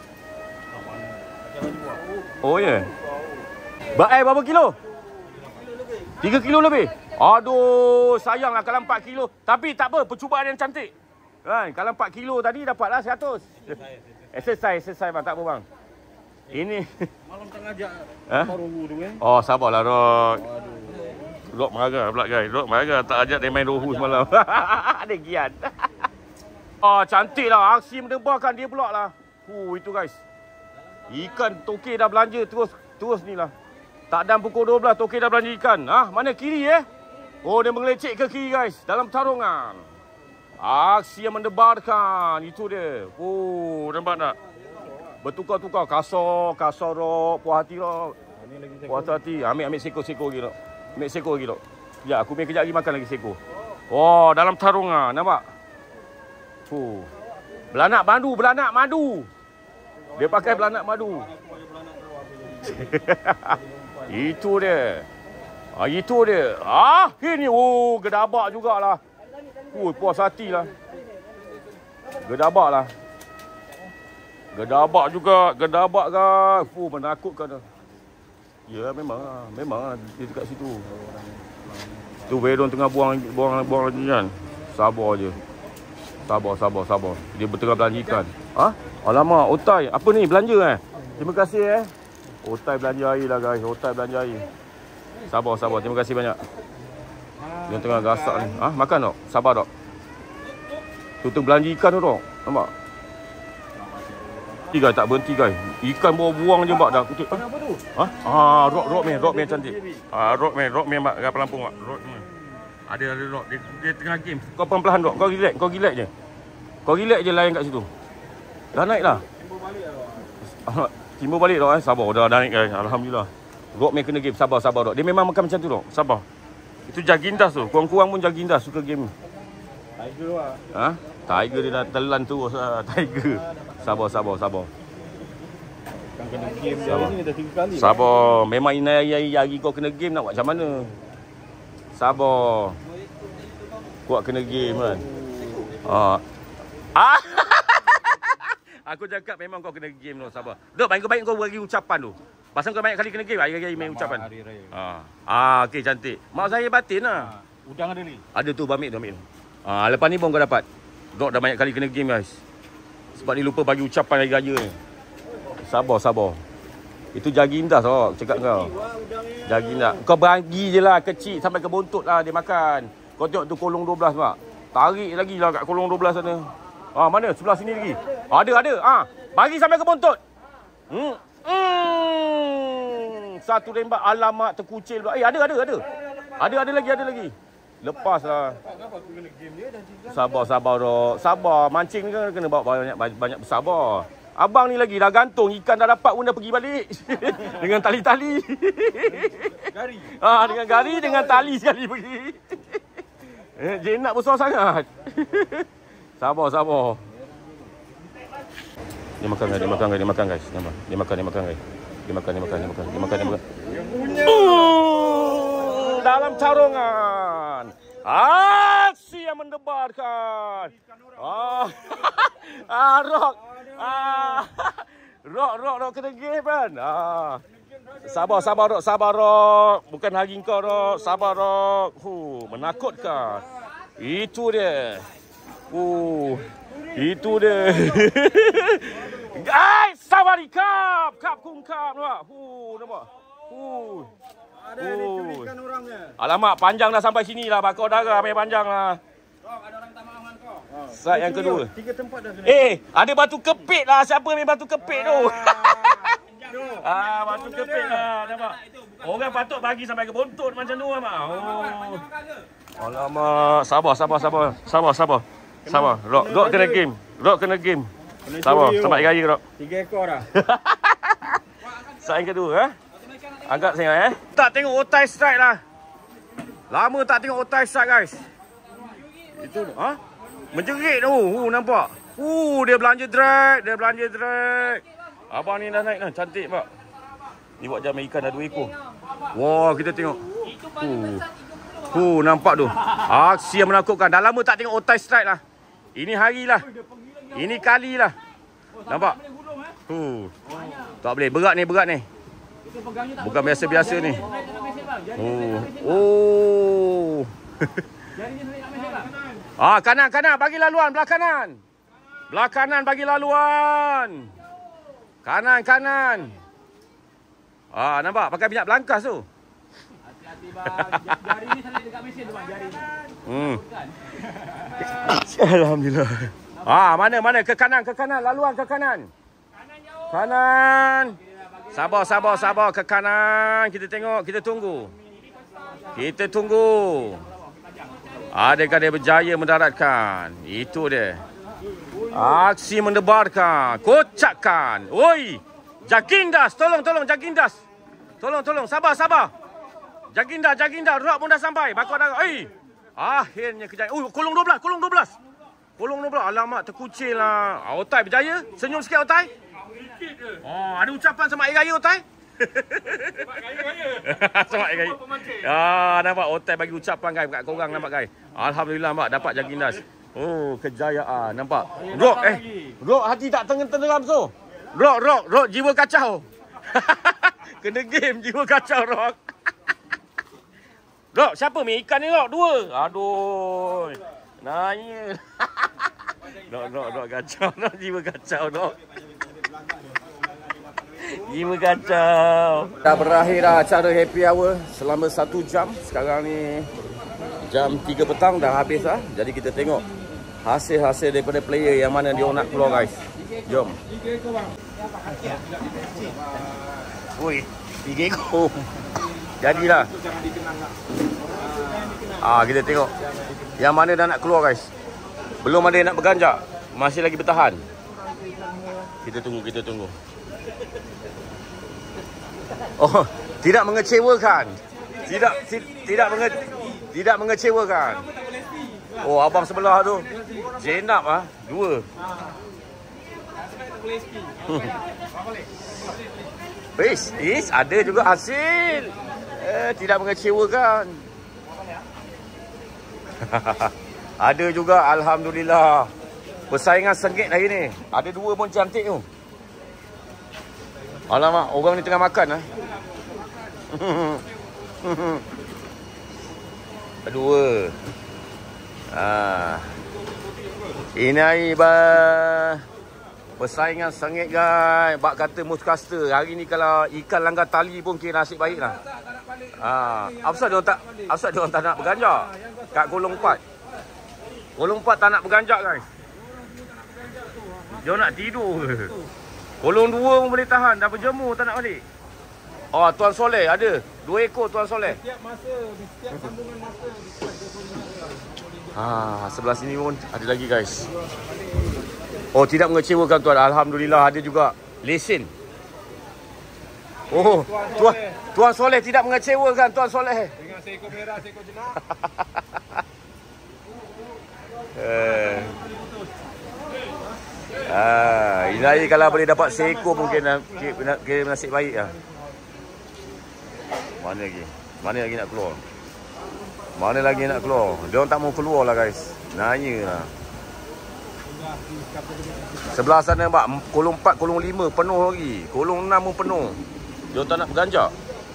Oh ya. Berapa kilo? 3 kilo lebih. Aduh, sayanglah kalau 4 kilo. Tapi tak apa, percubaan yang cantik. Kan, kalau 4 kilo tadi dapatlah 100. Exercise bang, tak apa bang. Ini malam tak ngajak rohu tu Oh, sabarlah Rock. Rock marah pula guys. Rock marah tak ajak dia main rohu semalam. Ada giat. Cantik lah. Aksi mendebarkan dia pula lah. Itu guys. Ikan tokek dah belanja terus ni lah. Tak dan pukul 12 tokek dah belanja ikan. Mana kiri Oh, dia mengelecek ke kiri guys. Dalam tarungan. Aksi yang mendebarkan. Itu dia. Nampak tak? Bertukar-tukar. Kasar Rock. Puas hati Rock. Puas hati. Ambil seko lagi Rock. Ambil seko lagi Rock. Ya, aku main kejap lagi makan lagi seko. Oh, dalam tarungan. Nampak? Belanak madu. Dia pakai belanak madu. Itu dia. Ini gedabak jugalah. Puas hati lah. Gedabak juga. Gedabak kan. Menakutkan. Ya, memang lah. Dia dekat situ. Tu Veron tengah buang lagi kan. Sabar je. Sabar. Dia bertengah belanja ikan. Alamak, Otai. Apa ni? Belanja Terima kasih Otai belanja air lah guys. Sabar. Terima kasih banyak. Dia tengah gasak ni. Makan tak? Sabar tak? Tu belanja ikan tu tak? Nampak? Guys, tak berhenti guys. Ikan buang je mak dah. Apa tu? Rock man cantik. Rock man mak kat pelampung mak. Rock man. Ada rock. Dia tengah game. Kau pelan-pelan rock. Kau relax je. Kau relax je layan kat situ. Dah naik lah. Timbul balik rock Sabar. Dah naik guys. Alhamdulillah. Rock man kena game. Sabar rock. Dia memang makan macam tu rock. Sabar. Itu Jagindas tu. Kurang-kurang pun Jagindas suka game. Tiger lah. Ha? Tiger dia dah telan terus lah. Tiger. Sabar. Kan kena game dia ni dah 3 kali. Sabar. Memang ini hari kau kena game nak buat macam mana? Sabar. Kuat kena game kan. Aku cakap memang kau kena game tu. Sabar. Dok, baik kau bagi ucapan tu. Pasal kau banyak kali kena game, hari-hari main ucapan. Hari raya. Okey, cantik. Mak saya batin lah. Udang ada ni. Ada tu, ambil tu. Lepas ni pun kau dapat. Dok dah banyak kali kena game guys. Sebab ni lupa bagi ucapan hari raya ni. Sabar. Itu jagindas tau, cakap kau. Jagindas. Kau bagi je lah, kecil sampai ke bontot lah dia makan. Kau tengok tu kolong 12 mak. Tarik lagi lah kat kolong 12 sana. Mana? Sebelah sini lagi. Ada. Bagi sampai ke bontot. Satu rembat, alamak terkucil pula. Ada lagi. Lepas lah. Kenapa aku kena game dia dah 3 kali. Sabar. Mancing ni kan kena bawa banyak bersabar. Abang ni lagi dah gantung, ikan dah dapat pun dah pergi balik. Dengan tali-tali. Gari. Dengan gari, dengan tali sekali pergi. Jenak besar sangat. Sabar. Dia makan guys. Dia makan. Dalam carungan. Aksi yang mendebarkan. Rock kena game kan. Sabar Rock. Bukan hari kau Rock. Sabar Rock. Menakutkan. Itu dia. Guys, sawari kap kungkap nampak. Nampak. Ada diculikan orangnya. Alamak, panjang dah sampai sini lah. Bakar darah main panjang lah. Rock, ada orang tak maaf dengan kau. Set yang kedua. 3 tempat dah kena. Ada batu kepit lah. Siapa main batu kepit tu? Batu kepit lah. Nampak? Orang patut bagi sampai ke bontot macam tu lah mak. Alamak, sabar. Rock kena game. Sabar, sampai gaya Rock. 3 ekor dah. Set yang kedua Angkat tengok Tak tengok otai strike lah. Lama tak tengok otai strike guys. Itu menjerit tu. Nampak. Dia belanja drag. Abang ni dah naik dah. Cantik pak. Ni buat jam ikan dah 2 ekor. Wah, kita tengok. Nampak tu. Aksi yang menakutkan. Dah lama tak tengok otai strike lah. Ini hari lah. Ini kali lah. Nampak? Tak boleh. Berat ni. Bukan biasa-biasa ni. Kanan. Bagi laluan. Belah kanan bagi laluan. Kanan. Nampak? Pakai minyak belangkas tu. Hati-hati bang. Jari ni sampai dekat mesin tu bang. Jari ni. Alhamdulillah. Mana? Ke kanan. Laluan ke kanan. Kanan. Sabar. Ke kanan. Kita tengok. Kita tunggu. Adakah dia berjaya mendaratkan? Itu dia. Aksi mendebarkan. Kocakkan. Oi. Jagindas. Tolong Jagindas. Tolong. Sabar. Jaginda. Rock pun dah sampai. Bakar darah. Akhirnya kejayaan. Kolong 12. Alamak, terkucil lah. Otai berjaya. Senyum sikit Otai. Ada ucapan sama air raya Otai. Sama air raya. Nampak Otai bagi ucapan guys kat korang nampak guys. Alhamdulillah mak dapat Jagindas. Kejayaan nampak. Rock hati tak tenteram tu. Rock jiwa kacau. Kena game jiwa kacau Rock. Rock, siapa main ikan ni Rock? 2. Aduh. Nanya. Rock kacau. Jiwa kacau Rock. Jiwa kacau. Dah berakhir dah acara happy hour selama 1 jam. Sekarang ni jam 3 petang dah habis lah. Jadi kita tengok hasil-hasil daripada player yang mana dia nak keluar guys. Jom. 3 ekor bang. Oi, 3 ekor. Jadilah. Kita tengok yang mana dah nak keluar guys. Belum ada yang nak berganjak. Masih lagi bertahan. Kita tunggu. Tidak mengecewakan. Tidak mengecewakan. Oh, abang sebelah tu. Zainab ah, 2. Is ada juga hasil. Tidak mengecewakan. Ada juga, alhamdulillah. Persaingan sengit hari ni. Ada 2 pun cantik tu. Alamak, orang ni tengah makan ah. 2. Ini persaingan sengit guys. Bak kata Muscaster. Hari ni kalau ikan langgar tali pun kira nasib baik lah. Apasal dia orang tak nak berganjak kat golong 4. Golong 4 tak nak berganjak guys. Dia nak tidur. Golong 2 pun boleh tahan. Dah berjemur tak nak balik. Oh, Tuan Soleh ada 2 ekor Tuan Soleh. Setiap masa, setiap sambungan masa. Sebelah sini pun ada lagi guys. Oh, tidak mengecewakan tuan. Alhamdulillah ada juga lesen. Oh, Tuan Soleh tidak mengecewakan Tuan Soleh. Dengan seekor merah, seekor jenak. Ini kalau boleh dapat seekor mungkin nasib baik lah. Mana lagi nak keluar? Mana lagi nak keluar? Dia orang tak mau keluar lah guys. Nanya lah. Sebelah sana mbak, kolong 4, kolong 5 penuh lagi. Kolong 6 pun penuh. Dia orang tak nak berganjak.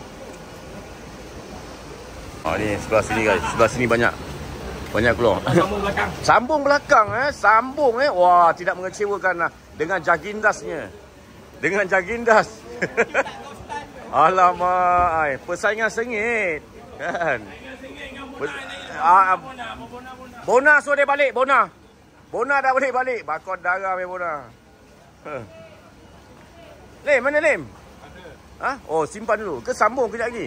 Ni sebelah sini guys. Sebelah sini banyak keluar. Sambung belakang. Sambung belakang Sambung Wah, tidak mengecewakan lah. Dengan jagindasnya. Dengan jagindas. Alamak, persaingan sengit kan. Bona suruh dia balik, Bona dah balik. Bakar darah main Bona. Lem, mana Lem? Ada. Oh, simpan dulu. Ke sambung kejap lagi?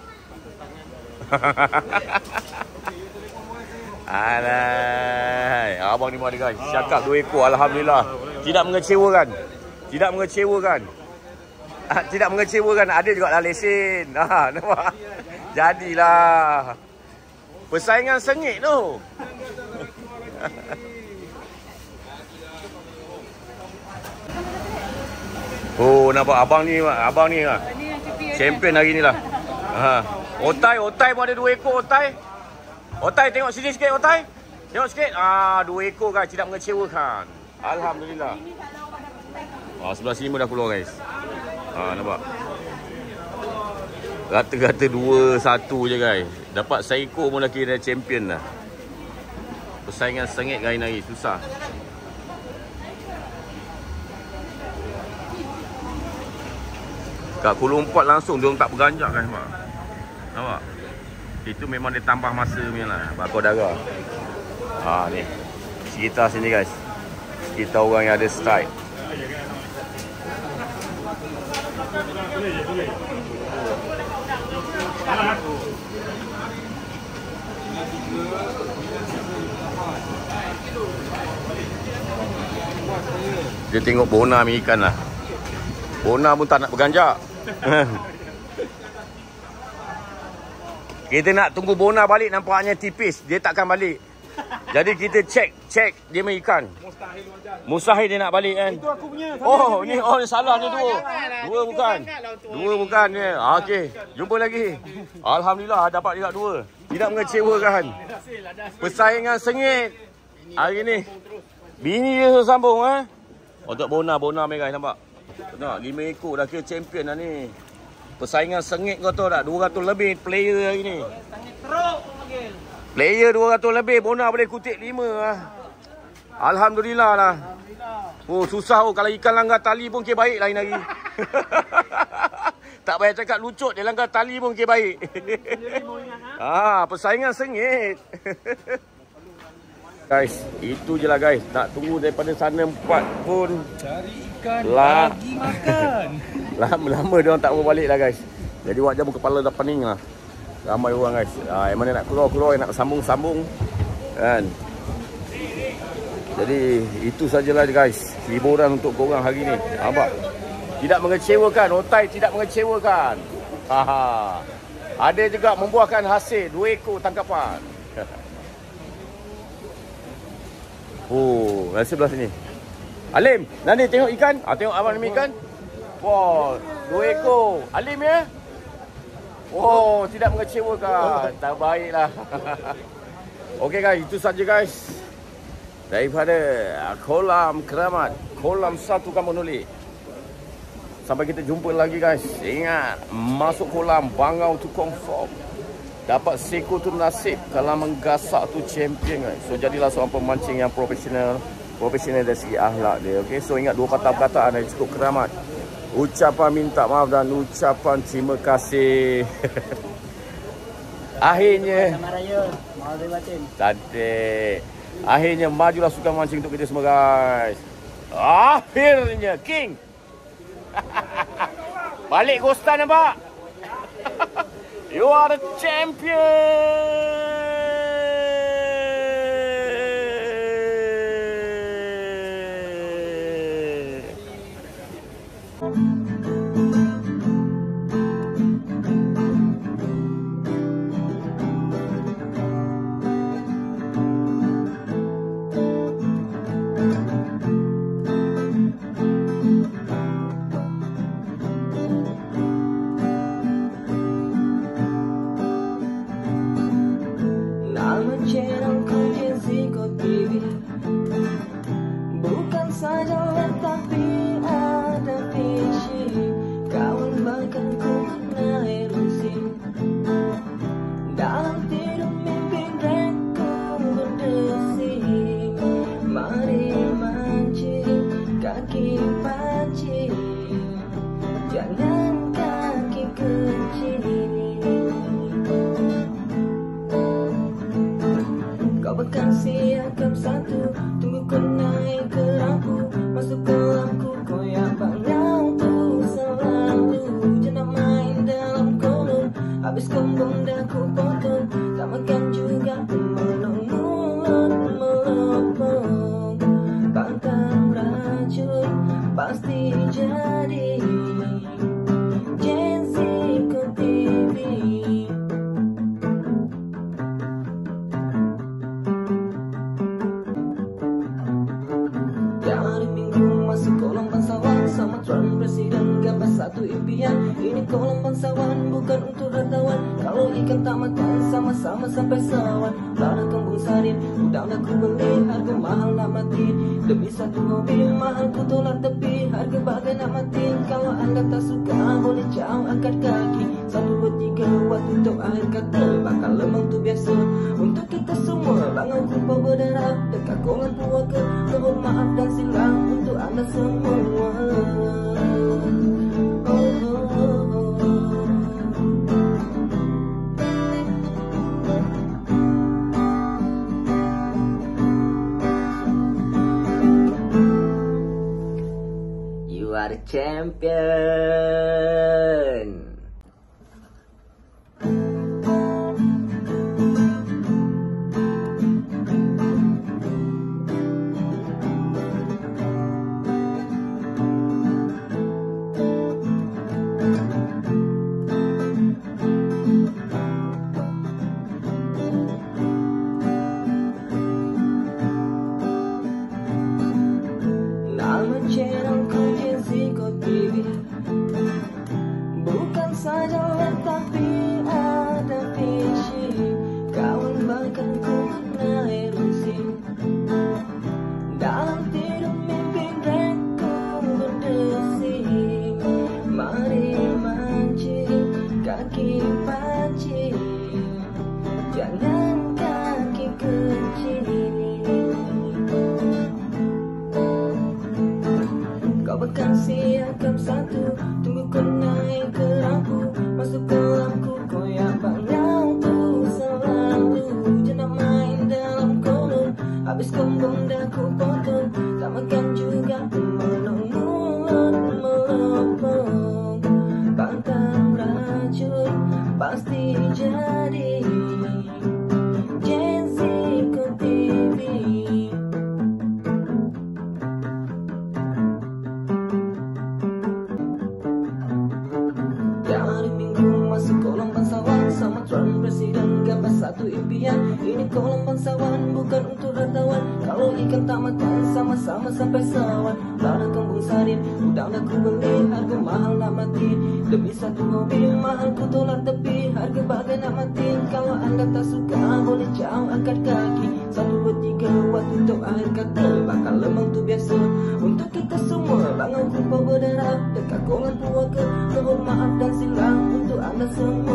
Alay. Abang ni mau ada guys. Cakap 2 ekor, alhamdulillah. Tidak mengecewakan. Tidak mengecewakan. Ada juga lah lesen. Nampak? Jadilah. Persaingan sengit tu. Oh, nampak abang ni lah. Champion hari ni lah. Otai pun ada 2 ekor otai. Otai tengok sini sikit otai. Tengok sikit. 2 ekor guys, tidak mengecewakan. Alhamdulillah. Sebelah sini pun dah keluar guys. Nampak. Rata-rata 2-1 je guys. Dapat seekor pun dah kira champion dah. Persaingan sengit hari-hari, susah. Kat kolong 4 langsung dia orang tak berganjak kan, nampak? Itu memang dia tambah masa punya lah. Bakar darah. Ni. Sekitar sini guys. Sekitar orang yang ada strike. Dia tengok Bona ambil ikan lah. Bona pun tak nak berganjak. Kita nak tunggu Bona balik, nampaknya tipis. Dia takkan balik. Jadi kita cek dia main ikan. Mustahil dia nak balik kan. Itu aku punya. Oh, ni salah ni 2. 2 bukan. 2 bukan ya. Okey, jumpa lagi. Alhamdulillah dapat juga 2. Tidak mengecewakan. Persaingan sengit hari ni. Bini dia sambung Untuk Bona main guys, nampak. Tengok 5 ekor dah kira champion dah ni. Persaingan sengit kau tahu tak? 200 lebih player hari ni. Player 200 lebih, Bona boleh kutip 5 Alhamdulillah lah. Oh, susah kalau ikan langgar tali pun kira baik lain hari. Tak payah cakap lucut, dia langgar tali pun kira baik. Persaingan sengit. Guys, itu je lah guys. Tak tunggu daripada sana 4 pun. Cari ikan lagi makan. Lama-lama dia orang tak mau balik lah guys. Jadi wak jamu kepala dah pening lah. Ramai orang guys. Yang mana nak keluar, yang nak sambung kan. Jadi itu sajalah guys, hiburan untuk korang hari ni. Nampak? Tidak mengecewakan, otai tidak mengecewakan. Ada juga membuahkan hasil 2 ekor tangkapan. Oh, dari sebelah sini. Alim, Nani tengok ikan. Tengok abang ni ikan. Wah, 2 ekor. Alim ya? Oh, tidak mengecewakan. Tak baiklah. Okey guys, itu saja guys. Daripada kolam keramat, kolam 1 Kampung Nolik. Sampai kita jumpa lagi guys. Ingat, masuk kolam bangau tu confirm. Dapat seko tu nasib, kalau menggasak tu champion guys. So jadilah seorang pemancing yang profesional dari segi akhlak dia. Okey, so ingat 2 patah perkataan yang cukup keramat. Ucapan minta maaf dan ucapan terima kasih. Akhirnya cantik. Akhirnya majulah sukan mancing untuk kita semua guys. Akhirnya King. Balik Ghostan nampak. You are the champion. Sama sampai sawan, tanah kembung sarin, udang dah ku beli, harga mahal nak mati. Demi 1 mobil mahal ku tolak tepi, harga bagai nak mati. Kalau anda tak suka boleh jauh angkat kaki. 1, 2, 3 waktu untuk akhir kata, bakal lemang tu biasa. Untuk kita semua bangun kumpul berdarah dekat kolam puaka. Mohon maaf dan silam untuk anda semua. Champion. Presiden gambar 1 impian. Ini kolam bangsawan bukan untuk wartawan. Kalau ikan tak makan sama-sama sampai sawan. Tanah kembung sarin, udang dah ku beli, harga mahal nak mati. Demi satu mobil mahal ku tolak tepi, harga bagai nak mati. Kalau anda tak suka boleh jauh angkat kaki. 1, 2, 3 waktu untuk akhir kata. Bakal lemang tu biasa untuk kita semua. Bangun rupa berdarah dekat kolam puaka. Mohon maaf dan silam untuk anda semua.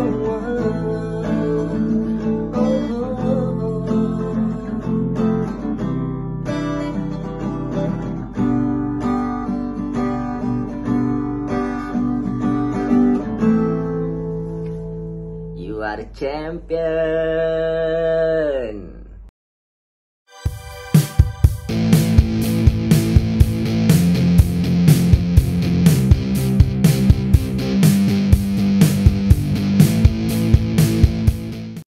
You are the champion.